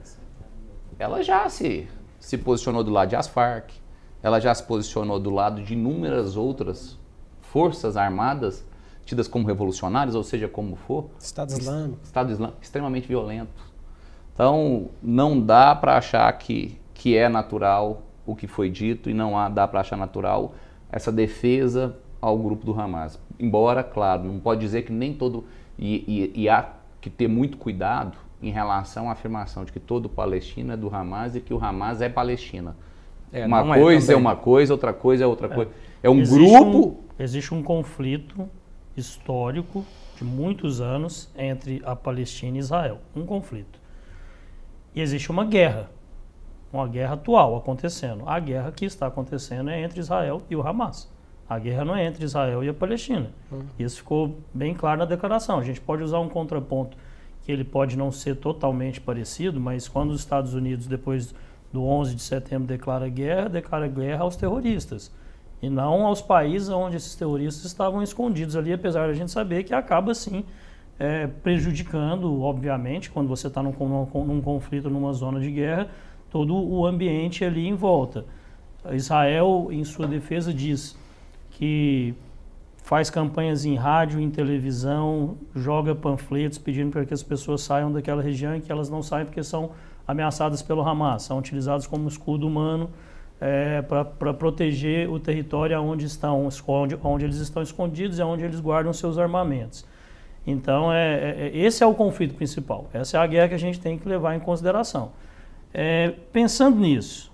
Speaker 2: ela já se, se posicionou do lado de As-Farc, ela já se posicionou do lado de inúmeras outras forças armadas, tidas como revolucionárias, ou seja, como for.
Speaker 3: Estado Islâmico.
Speaker 2: Estado Islâmico, extremamente violento. Então, não dá para achar que, que é natural o que foi dito e não há, dá para achar natural essa defesa ao grupo do Hamas. Embora, claro, não pode dizer que nem todo... E, e, e há que ter muito cuidado em relação à afirmação de que todo palestino é do Hamas e que o Hamas é Palestina. É, uma coisa é, é uma coisa, outra coisa é outra é. coisa. É um
Speaker 1: existe
Speaker 2: grupo...
Speaker 1: Um, existe um conflito histórico de muitos anos entre a Palestina e Israel. Um conflito. E existe uma guerra. Uma guerra atual acontecendo. A guerra que está acontecendo é entre Israel e o Hamas. A guerra não é entre Israel e a Palestina. Uhum. Isso ficou bem claro na declaração. A gente pode usar um contraponto que ele pode não ser totalmente parecido, mas quando os Estados Unidos, depois do onze de setembro, declara guerra, declara guerra aos terroristas. E não aos países onde esses terroristas estavam escondidos ali, apesar de a gente saber que acaba, sim, é, prejudicando, obviamente, quando você está num, num, num conflito, numa zona de guerra, todo o ambiente ali em volta. Israel, em sua defesa, diz que faz campanhas em rádio, em televisão, joga panfletos pedindo para que as pessoas saiam daquela região e que elas não saiam porque são ameaçadas pelo Hamas, são utilizados como escudo humano é, para proteger o território onde, estão, onde, onde eles estão escondidos e onde eles guardam seus armamentos. Então, é, é, esse é o conflito principal, essa é a guerra que a gente tem que levar em consideração. É, pensando nisso,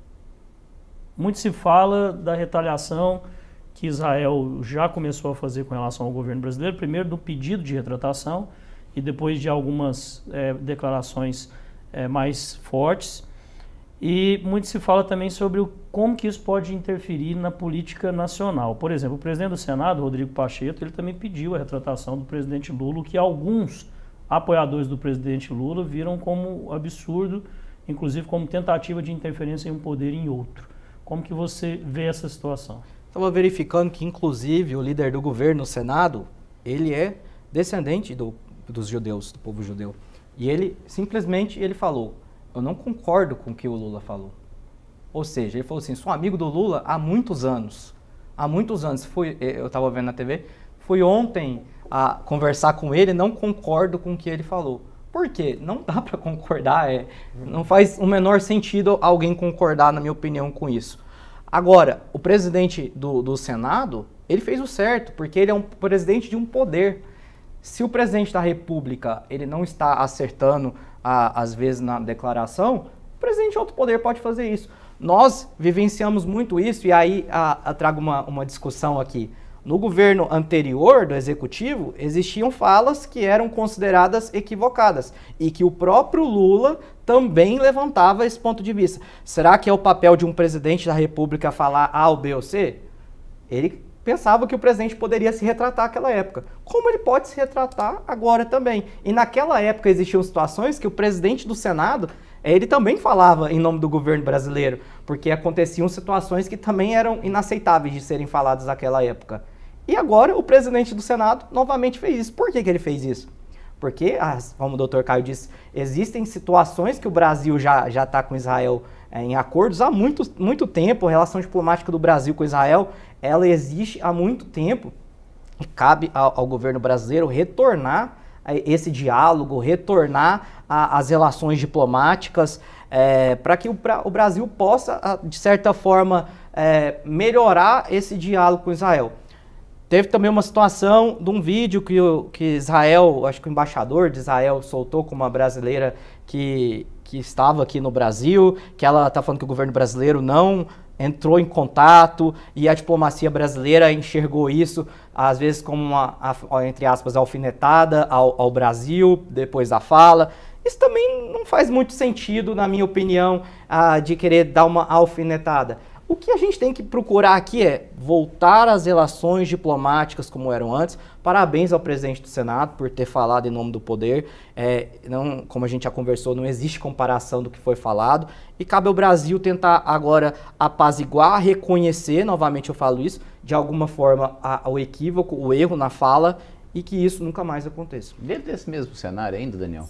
Speaker 1: muito se fala da retaliação que Israel já começou a fazer com relação ao governo brasileiro, primeiro do pedido de retratação e depois de algumas é, declarações é, mais fortes. E muito se fala também sobre o, como que isso pode interferir na política nacional. Por exemplo, o presidente do Senado, Rodrigo Pacheco, ele também pediu a retratação do presidente Lula, o que alguns apoiadores do presidente Lula viram como absurdo, inclusive como tentativa de interferência em um poder em outro. Como que você vê essa situação?
Speaker 4: Estava verificando que, inclusive, o líder do governo no Senado, ele é descendente do, dos judeus, do povo judeu. E ele, simplesmente, ele falou, eu não concordo com o que o Lula falou. Ou seja, ele falou assim, sou amigo do Lula há muitos anos. Há muitos anos. Fui, eu estava vendo na T V, fui ontem a conversar com ele, não concordo com o que ele falou. Por quê? Não dá para concordar, é, não faz o menor sentido alguém concordar, na minha opinião, com isso. Agora, o presidente do, do Senado, ele fez o certo, porque ele é um presidente de um poder. Se o presidente da República ele não está acertando, a, às vezes, na declaração, o presidente de outro poder pode fazer isso. Nós vivenciamos muito isso, e aí a, a, trago uma, uma discussão aqui. No governo anterior do Executivo, existiam falas que eram consideradas equivocadas e que o próprio Lula também levantava esse ponto de vista. Será que é o papel de um presidente da República falar A ou B ou C? Ele pensava que o presidente poderia se retratar naquela época, como ele pode se retratar agora também. E naquela época existiam situações que o presidente do Senado ele também falava em nome do governo brasileiro, porque aconteciam situações que também eram inaceitáveis de serem faladas naquela época. E agora o presidente do Senado novamente fez isso. Por que que ele fez isso? Porque, como o doutor Caio disse, existem situações que o Brasil já já está com Israel é, em acordos há muito, muito tempo. A relação diplomática do Brasil com Israel, ela existe há muito tempo. E cabe ao, ao governo brasileiro retornar a esse diálogo, retornar a, as relações diplomáticas, é, para que o, pra, o Brasil possa, de certa forma, é, melhorar esse diálogo com Israel. Teve também uma situação de um vídeo que, o, que Israel, acho que o embaixador de Israel soltou com uma brasileira que, que estava aqui no Brasil, que ela está falando que o governo brasileiro não entrou em contato e a diplomacia brasileira enxergou isso, às vezes, como uma, entre aspas, alfinetada ao, ao Brasil, depois da fala. Isso também não faz muito sentido, na minha opinião, uh, de querer dar uma alfinetada. O que a gente tem que procurar aqui é voltar às relações diplomáticas como eram antes. Parabéns ao presidente do Senado por ter falado em nome do poder. É, não, como a gente já conversou, não existe comparação do que foi falado. E cabe ao Brasil tentar agora apaziguar, reconhecer, novamente eu falo isso, de alguma forma a, o equívoco, o erro na fala e que isso nunca mais aconteça.
Speaker 2: Dentro desse mesmo cenário ainda, Daniel,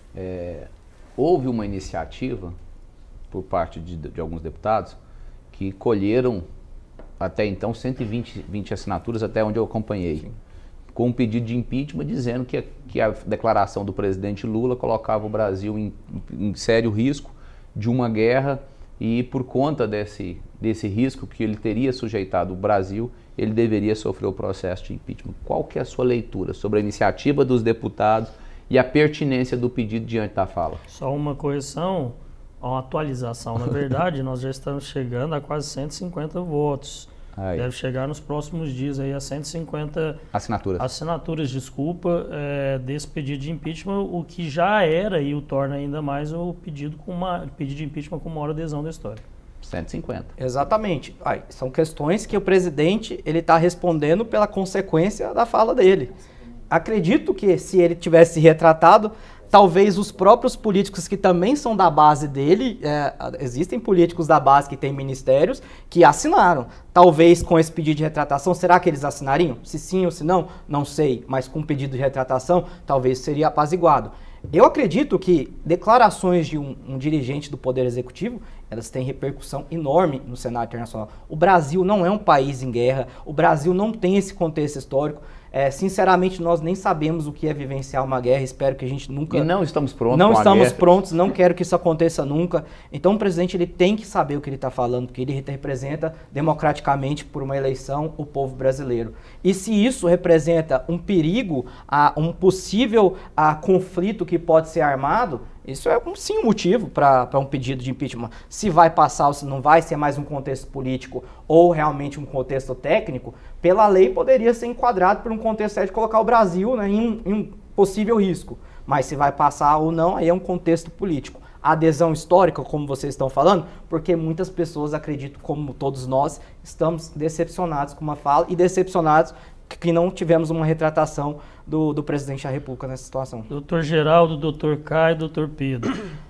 Speaker 2: é, houve uma iniciativa por parte de, de alguns deputados que colheram até então cento e vinte assinaturas, até onde eu acompanhei, Sim. com um pedido de impeachment dizendo que a, que a declaração do presidente Lula colocava o Brasil em, em sério risco de uma guerra e por conta desse, desse risco que ele teria sujeitado o Brasil, ele deveria sofrer o processo de impeachment. Qual que é a sua leitura sobre a iniciativa dos deputados e a pertinência do pedido diante da fala?
Speaker 1: Só uma correção, uma atualização. Na verdade, nós já estamos chegando a quase cento e cinquenta votos. Aí. Deve chegar nos próximos dias aí a cento e cinquenta
Speaker 2: assinaturas,
Speaker 1: assinaturas desculpa, é, desse pedido de impeachment, o que já era e o torna ainda mais o pedido, com uma, pedido de impeachment com maior adesão da história.
Speaker 2: cento e cinquenta.
Speaker 4: Exatamente. Aí, são questões que o presidente ele está respondendo pela consequência da fala dele. Acredito que se ele tivesse retratado, talvez os próprios políticos que também são da base dele, é, existem políticos da base que têm ministérios que assinaram. Talvez com esse pedido de retratação, será que eles assinariam? Se sim ou se não, não sei, mas com pedido de retratação, talvez seria apaziguado. Eu acredito que declarações de um, um dirigente do Poder Executivo, elas têm repercussão enorme no cenário internacional. O Brasil não é um país em guerra, o Brasil não tem esse contexto histórico. É, sinceramente, nós nem sabemos o que é vivenciar uma guerra, espero que a gente nunca...
Speaker 2: E não estamos prontos
Speaker 4: Não
Speaker 2: com
Speaker 4: estamos
Speaker 2: a guerra.
Speaker 4: prontos, não quero que isso aconteça nunca. Então o presidente ele tem que saber o que ele está falando, porque ele representa democraticamente por uma eleição o povo brasileiro. E se isso representa um perigo, a, um possível a, conflito que pode ser armado, isso é um, sim um motivo para um pedido de impeachment. Se vai passar ou se não vai, se é mais um contexto político ou realmente um contexto técnico, pela lei poderia ser enquadrado por um contexto de colocar o Brasil, né, em, um, em um possível risco. Mas se vai passar ou não, aí é um contexto político. A adesão histórica, como vocês estão falando, porque muitas pessoas acreditam, como todos nós, estamos decepcionados com uma fala e decepcionados que não tivemos uma retratação do, do presidente da República nessa situação.
Speaker 1: Doutor Geraldo, doutor Caio, doutor Pedro.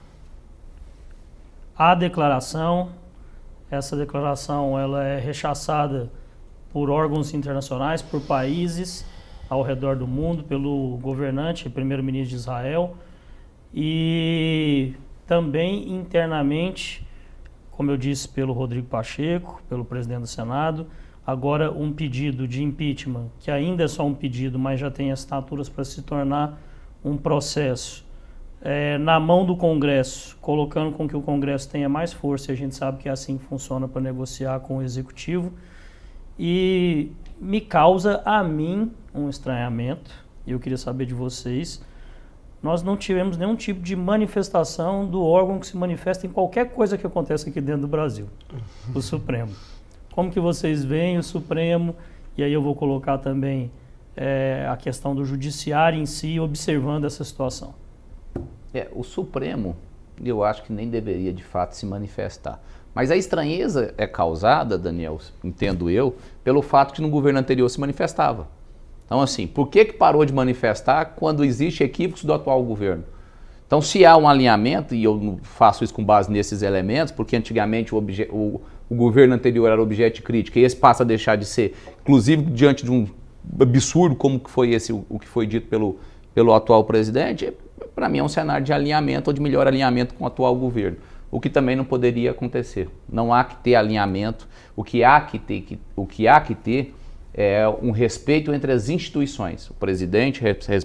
Speaker 1: A declaração, essa declaração ela é rechaçada por órgãos internacionais, por países ao redor do mundo, pelo governante, primeiro-ministro de Israel, e também internamente, como eu disse, pelo Rodrigo Pacheco, pelo presidente do Senado. Agora um pedido de impeachment, que ainda é só um pedido, mas já tem assinaturas para se tornar um processo, é, na mão do Congresso, colocando com que o Congresso tenha mais força, e a gente sabe que é assim que funciona para negociar com o Executivo, e me causa a mim um estranhamento, e eu queria saber de vocês, nós não tivemos nenhum tipo de manifestação do órgão que se manifesta em qualquer coisa que aconteça aqui dentro do Brasil, o Supremo. Como que vocês veem o Supremo, e aí eu vou colocar também é, a questão do judiciário em si, observando essa situação.
Speaker 2: É, o Supremo, eu acho que nem deveria de fato se manifestar. Mas a estranheza é causada, Daniel, entendo eu, pelo fato que no governo anterior se manifestava. Então assim, por que que parou de manifestar quando existe equívocos do atual governo? Então, se há um alinhamento, e eu faço isso com base nesses elementos, porque antigamente o, o, o governo anterior era objeto de crítica, e esse passa a deixar de ser, inclusive diante de um absurdo como que foi esse, o, o que foi dito pelo, pelo atual presidente, para mim é um cenário de alinhamento ou de melhor alinhamento com o atual governo, o que também não poderia acontecer. Não há que ter alinhamento, o que há que ter, que, o que há que ter é um respeito entre as instituições. O presidente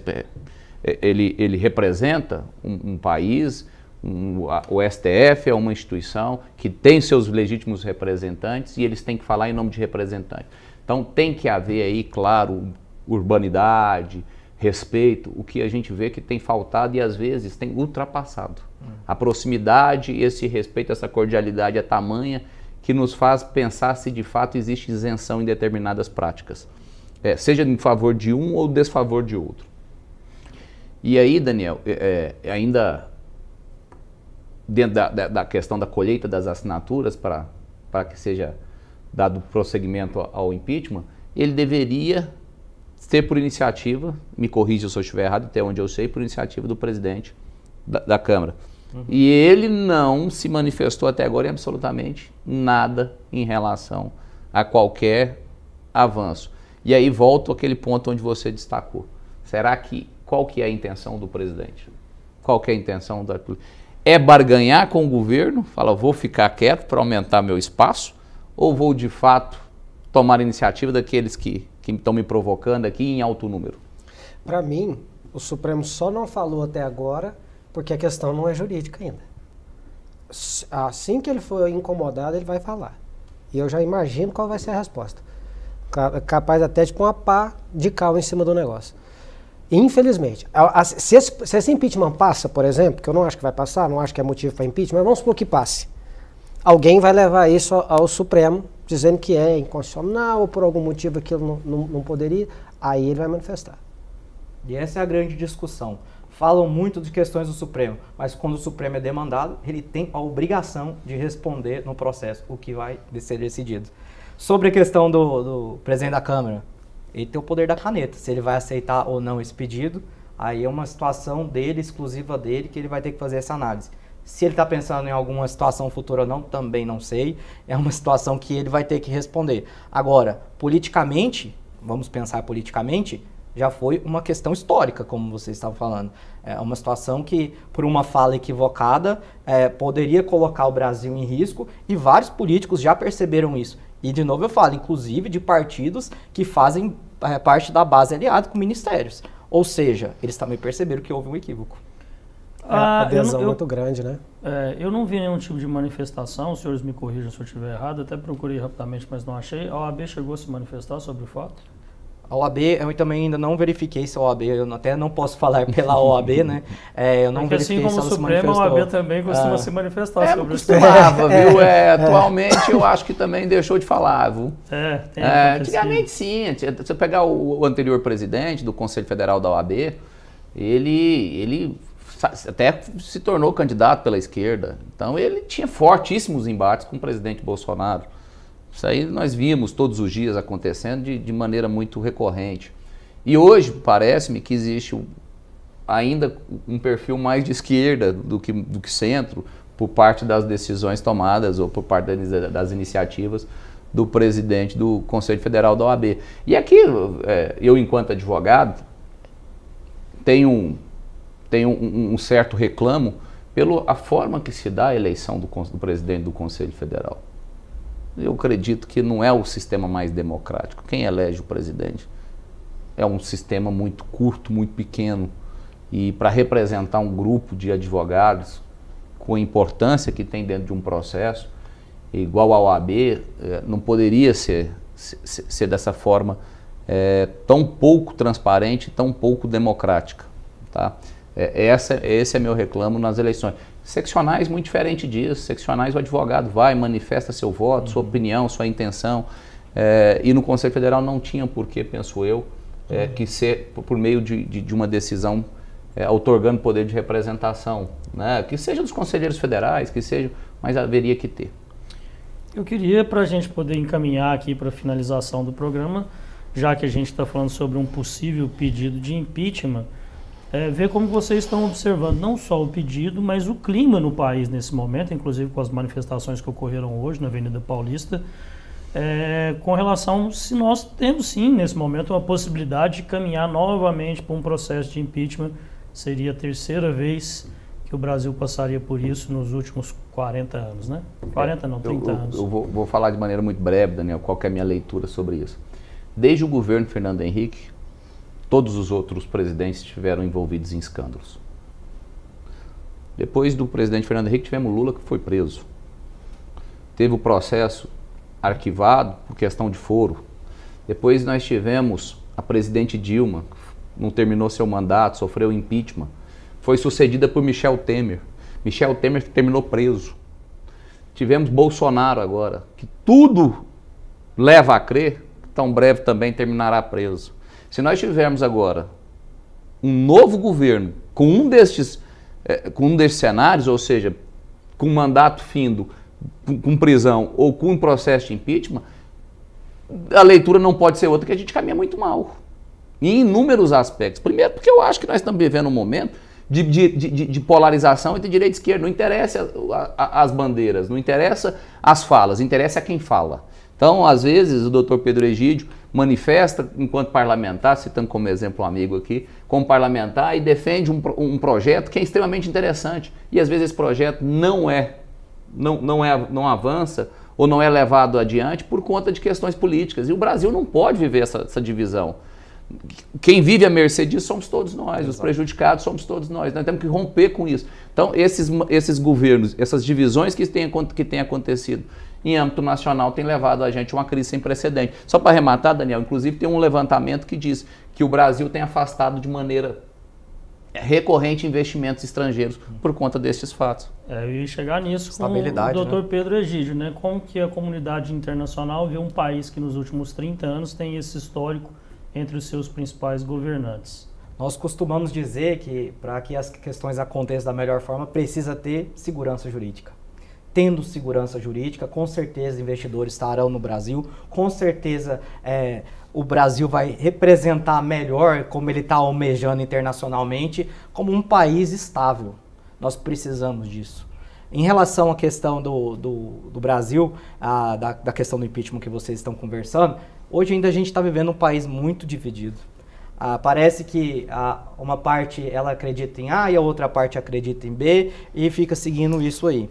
Speaker 2: ele, ele representa um, um país, um, a, o S T F é uma instituição que tem seus legítimos representantes e eles têm que falar em nome de representantes. Então tem que haver aí, claro, urbanidade, respeito, o que a gente vê que tem faltado e às vezes tem ultrapassado. Hum. A proximidade, esse respeito, essa cordialidade é tamanha que nos faz pensar se de fato existe isenção em determinadas práticas, é, seja em favor de um ou desfavor de outro. E aí, Daniel, é, é, ainda dentro da, da, da questão da colheita das assinaturas para para que seja dado prosseguimento ao impeachment, ele deveria ser por iniciativa, me corrija se eu estiver errado, até onde eu sei, por iniciativa do presidente da, da Câmara. Uhum. E ele não se manifestou até agora em absolutamente nada em relação a qualquer avanço. E aí volto àquele ponto onde você destacou. Será que, qual que é a intenção do presidente? Qual que é a intenção da... É barganhar com o governo? Fala, vou ficar quieto para aumentar meu espaço? Ou vou de fato tomar a iniciativa daqueles que, que estão me provocando aqui em alto número?
Speaker 3: Para mim, o Supremo só não falou até agora porque a questão não é jurídica ainda. Assim que ele for incomodado, ele vai falar. E eu já imagino qual vai ser a resposta. Capaz até de pôr uma pá de cal em cima do negócio. Infelizmente. A, a, se, esse, se esse impeachment passa, por exemplo, que eu não acho que vai passar, não acho que é motivo para impeachment, mas vamos supor que passe. Alguém vai levar isso ao, ao Supremo, dizendo que é inconstitucional ou por algum motivo aquilo não, não, não poderia, aí ele vai manifestar.
Speaker 4: E essa é a grande discussão. Falam muito de questões do Supremo, mas quando o Supremo é demandado, ele tem a obrigação de responder no processo o que vai ser decidido. Sobre a questão do, do presidente da Câmara, ele tem o poder da caneta. Se ele vai aceitar ou não esse pedido, aí é uma situação dele, exclusiva dele, que ele vai ter que fazer essa análise. Se ele está pensando em alguma situação futura ou não, também não sei. É uma situação que ele vai ter que responder. Agora, politicamente, vamos pensar politicamente, já foi uma questão histórica, como vocês estavam falando. É uma situação que, por uma fala equivocada, é, poderia colocar o Brasil em risco, e vários políticos já perceberam isso. E, de novo, eu falo, inclusive de partidos que fazem é, parte da base aliada com ministérios. Ou seja, eles também perceberam que houve um equívoco.
Speaker 3: É a adesão muito grande, né?
Speaker 1: É, eu não vi nenhum tipo de manifestação, os senhores me corrijam se eu estiver errado, até procurei rapidamente, mas não achei. A O A B chegou a se manifestar sobre o fato?
Speaker 4: A O A B, eu também ainda não verifiquei se a O A B, eu até não posso falar pela O A B, né? É, eu não
Speaker 1: Porque
Speaker 4: verifiquei
Speaker 1: assim como
Speaker 4: se ela
Speaker 1: o Supremo,
Speaker 4: se manifestou.
Speaker 1: a O A B também costuma ah. se manifestar
Speaker 2: é,
Speaker 1: sobre isso.
Speaker 2: Costumava, viu? É, atualmente eu acho que também deixou de falar, viu?
Speaker 1: É, tem
Speaker 2: é, antigamente sim, se você pegar o, o anterior presidente do Conselho Federal da O A B, ele, ele até se tornou candidato pela esquerda, então ele tinha fortíssimos embates com o presidente Bolsonaro. Isso aí nós vimos todos os dias acontecendo de, de maneira muito recorrente. E hoje parece-me que existe um, ainda um perfil mais de esquerda do que, do que centro, por parte das decisões tomadas ou por parte das, das iniciativas do presidente do Conselho Federal da O A B. E aqui, é, eu enquanto advogado, tenho um, tenho um, um certo reclamo pela forma que se dá a eleição do, do presidente do Conselho Federal. Eu acredito que não é o sistema mais democrático. Quem elege o presidente é um sistema muito curto, muito pequeno. E para representar um grupo de advogados com a importância que tem dentro de um processo, igual ao O A B, não poderia ser, ser, ser dessa forma é, tão pouco transparente, tão pouco democrática. Tá? É, essa, esse é meu reclamo nas eleições. Seccionais, muito diferente disso. Seccionais, o advogado vai, manifesta seu voto, uhum. sua opinião, sua intenção. É, e no Conselho Federal não tinha porquê, penso eu, é, uhum. que ser por meio de, de, de uma decisão é, outorgando poder de representação. Né? Que seja dos conselheiros federais, que seja, mas haveria que ter.
Speaker 1: Eu queria, para a gente poder encaminhar aqui para a finalização do programa, já que a gente está falando sobre um possível pedido de impeachment, é, ver como vocês estão observando não só o pedido, mas o clima no país nesse momento, inclusive com as manifestações que ocorreram hoje na Avenida Paulista, é, com relação se nós temos sim nesse momento uma possibilidade de caminhar novamente para um processo de impeachment. Seria a terceira vez que o Brasil passaria por isso nos últimos quarenta anos, né? quarenta não, trinta
Speaker 2: eu,
Speaker 1: anos.
Speaker 2: Eu vou, vou falar de maneira muito breve, Daniel, qual que é a minha leitura sobre isso. Desde o governo Fernando Henrique, todos os outros presidentes estiveram envolvidos em escândalos. Depois do presidente Fernando Henrique, tivemos Lula, que foi preso. Teve o processo arquivado por questão de foro. Depois nós tivemos a presidente Dilma, que não terminou seu mandato, sofreu impeachment. Foi sucedida por Michel Temer. Michel Temer terminou preso. Tivemos Bolsonaro agora, que tudo leva a crer que tão breve também terminará preso. Se nós tivermos agora um novo governo com um destes, é, com um destes cenários, ou seja, com mandato findo, com, com prisão ou com um processo de impeachment, a leitura não pode ser outra, que a gente caminha muito mal. Em inúmeros aspectos. Primeiro porque eu acho que nós estamos vivendo um momento de, de, de, de polarização entre direita e esquerda. Não interessa a, a, as bandeiras, não interessa as falas, interessa quem fala. Então, às vezes, o doutor Pedro Egídio manifesta enquanto parlamentar, citando como exemplo um amigo aqui, como parlamentar e defende um, um projeto que é extremamente interessante. E às vezes esse projeto não é, não, não é, não avança ou não é levado adiante por conta de questões políticas. E o Brasil não pode viver essa, essa divisão. Quem vive à mercê disso somos todos nós, Exato. Os prejudicados somos todos nós, nós temos que romper com isso. Então esses, esses governos, essas divisões que têm, que têm acontecido em âmbito nacional têm levado a gente a uma crise sem precedente. Só para arrematar, Daniel, inclusive tem um levantamento que diz que o Brasil tem afastado de maneira recorrente investimentos estrangeiros por conta desses fatos.
Speaker 1: É, eu ia chegar nisso com o doutor né? Pedro Egídio, né? Como que a comunidade internacional vê um país que nos últimos trinta anos tem esse histórico entre os seus principais governantes?
Speaker 4: Nós costumamos dizer que para que as questões aconteçam da melhor forma, precisa ter segurança jurídica. Tendo segurança jurídica, com certeza investidores estarão no Brasil, com certeza é, o Brasil vai representar melhor, como ele está almejando internacionalmente, como um país estável. Nós precisamos disso. Em relação à questão do, do, do Brasil, a, da, da questão do impeachment que vocês estão conversando, hoje ainda a gente está vivendo um país muito dividido. Ah, parece que ah, uma parte ela acredita em A e a outra parte acredita em B e fica seguindo isso aí.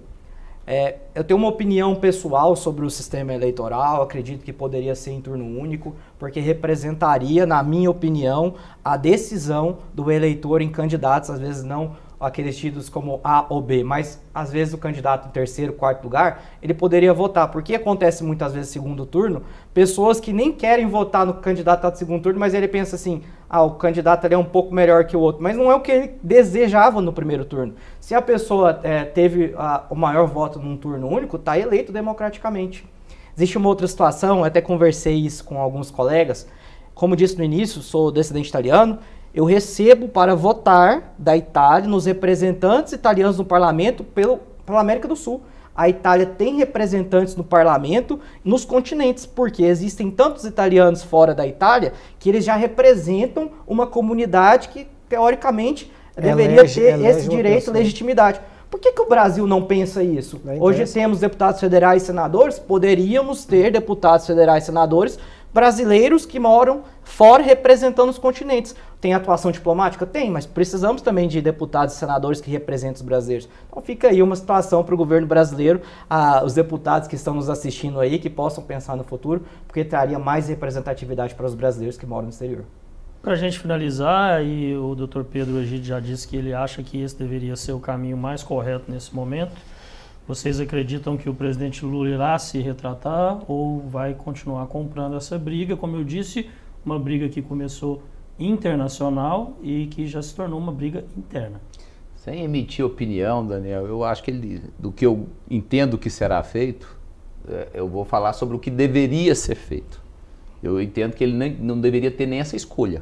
Speaker 4: É, eu tenho uma opinião pessoal sobre o sistema eleitoral, acredito que poderia ser em turno único, porque representaria, na minha opinião, a decisão do eleitor em candidatos, às vezes não aqueles tidos como A ou B, mas às vezes o candidato em terceiro, quarto lugar, ele poderia votar, porque acontece muitas vezes segundo turno, pessoas que nem querem votar no candidato do segundo turno, mas ele pensa assim, ah, o candidato ali é um pouco melhor que o outro, mas não é o que ele desejava no primeiro turno. Se a pessoa é, teve a, o maior voto num turno único, está eleito democraticamente. Existe uma outra situação, eu até conversei isso com alguns colegas, como disse no início, sou descendente italiano, eu recebo para votar da Itália nos representantes italianos no parlamento pelo, pela América do Sul. A Itália tem representantes no parlamento nos continentes, porque existem tantos italianos fora da Itália que eles já representam uma comunidade que, teoricamente, deveria elege, ter elege esse direito, legitimidade. Por que, que o Brasil não pensa isso? Hoje temos deputados federais e senadores, poderíamos ter deputados federais e senadores brasileiros que moram fora representando os continentes. Tem atuação diplomática? Tem, mas precisamos também de deputados e senadores que representem os brasileiros. Então fica aí uma situação para o governo brasileiro, ah, os deputados que estão nos assistindo aí, que possam pensar no futuro, porque traria mais representatividade para os brasileiros que moram no exterior.
Speaker 1: Para a gente finalizar, e o doutor Pedro Egídio já disse que ele acha que esse deveria ser o caminho mais correto nesse momento. Vocês acreditam que o presidente Lula irá se retratar ou vai continuar comprando essa briga? Como eu disse, uma briga que começou internacional e que já se tornou uma briga interna.
Speaker 2: Sem emitir opinião, Daniel, eu acho que ele, do que eu entendo que será feito, eu vou falar sobre o que deveria ser feito. Eu entendo que ele nem, não deveria ter nem essa escolha.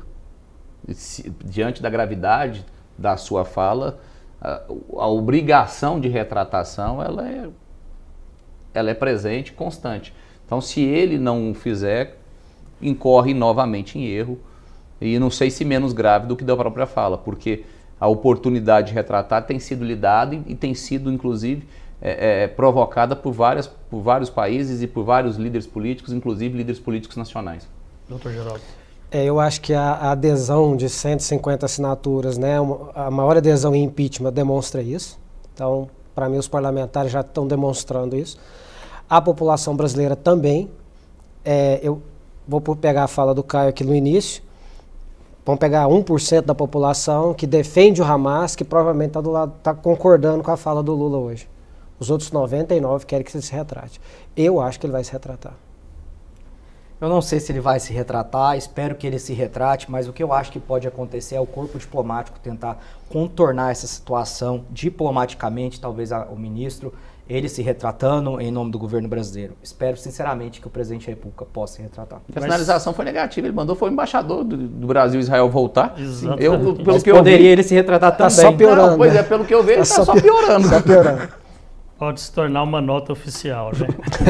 Speaker 2: Se, diante da gravidade da sua fala, a, a obrigação de retratação ela é, ela é presente, constante. Então, se ele não fizer, incorre novamente em erro e não sei se menos grave do que da própria fala, porque a oportunidade de retratar tem sido lhe dada e, e tem sido, inclusive, é, é, provocada por, várias, por vários países e por vários líderes políticos, inclusive líderes políticos nacionais.
Speaker 1: doutor Geraldo.
Speaker 3: É, eu acho que a, a adesão de cento e cinquenta assinaturas, né, a maior adesão em impeachment demonstra isso. Então, para mim, os parlamentares já estão demonstrando isso. A população brasileira também. É, eu vou pegar a fala do Caio aqui no início. Vamos pegar um por cento da população que defende o Hamas, que provavelmente está do lado, está concordando com a fala do Lula hoje. Os outros noventa e nove querem que ele se retrate. Eu acho que ele vai se retratar.
Speaker 4: Eu não sei se ele vai se retratar, espero que ele se retrate, mas o que eu acho que pode acontecer é o corpo diplomático tentar contornar essa situação diplomaticamente, talvez a, o ministro, ele se retratando em nome do governo brasileiro. Espero sinceramente que o presidente da República possa se retratar.
Speaker 2: A sinalização foi negativa, ele mandou foi o embaixador do, do Brasil Israel voltar.
Speaker 1: Exatamente.
Speaker 2: Eu, pelo
Speaker 4: Mas
Speaker 2: que
Speaker 4: poderia
Speaker 2: eu vi,
Speaker 4: ele se retratar
Speaker 3: Tá
Speaker 4: também.
Speaker 3: só piorando.
Speaker 2: Não, pois é, pelo que eu vejo,
Speaker 3: Tá
Speaker 2: ele está
Speaker 3: só
Speaker 2: só piorando.
Speaker 3: Só piorando.
Speaker 1: Pode se tornar uma nota oficial, né?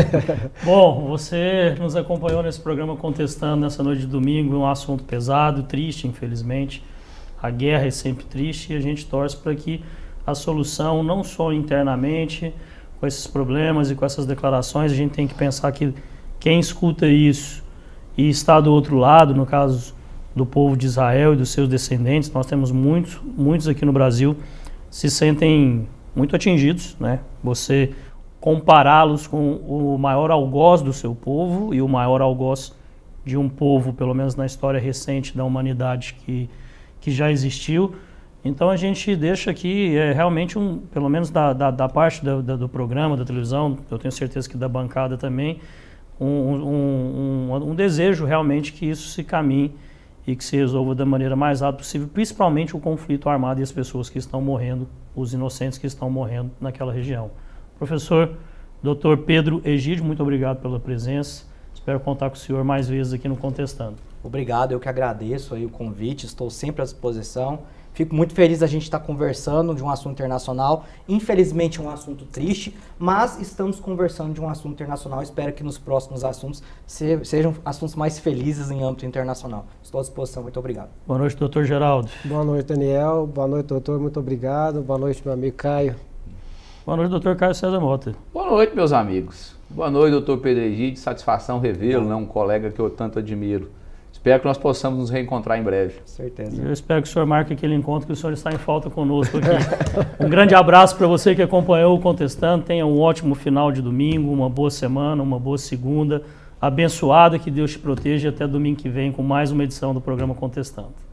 Speaker 1: Bom, você nos acompanhou nesse programa contestando nessa noite de domingo um assunto pesado, triste, infelizmente. A guerra é sempre triste e a gente torce para que a solução, não só internamente, com esses problemas e com essas declarações, a gente tem que pensar que quem escuta isso e está do outro lado, no caso do povo de Israel e dos seus descendentes, nós temos muitos, muitos aqui no Brasil, se sentem muito atingidos, né? Você compará-los com o maior algoz do seu povo e o maior algoz de um povo, pelo menos na história recente da humanidade que, que já existiu. Então a gente deixa aqui é, realmente, um, pelo menos da, da, da parte da, da, do programa, da televisão, eu tenho certeza que da bancada também, um, um, um, um desejo realmente que isso se caminhe e que se resolva da maneira mais rápida possível, principalmente o conflito armado e as pessoas que estão morrendo, os inocentes que estão morrendo naquela região. Professor doutor Pedro Egídio, muito obrigado pela presença. Espero contar com o senhor mais vezes aqui no Contestando.
Speaker 4: Obrigado, eu que agradeço aí o convite, estou sempre à disposição. Fico muito feliz da gente estar conversando de um assunto internacional. Infelizmente é um assunto triste, mas estamos conversando de um assunto internacional. Espero que nos próximos assuntos se, sejam assuntos mais felizes em âmbito internacional. Estou à disposição, muito obrigado.
Speaker 1: Boa noite, doutor Geraldo.
Speaker 3: Boa noite, Daniel. Boa noite, doutor. Muito obrigado. Boa noite, meu amigo Caio.
Speaker 1: Boa noite, doutor Caio César Mota.
Speaker 2: Boa noite, meus amigos. Boa noite, doutor Pedro Egídio. Satisfação revê-lo, né? Um colega que eu tanto admiro. Espero que nós possamos nos reencontrar em breve.
Speaker 4: Com certeza.
Speaker 1: Eu espero que o senhor marque aquele encontro, que o senhor está em falta conosco aqui. Um grande abraço para você que acompanhou o Contestando. Tenha um ótimo final de domingo, uma boa semana, uma boa segunda. Abençoada, que Deus te proteja, e até domingo que vem com mais uma edição do programa Contestando.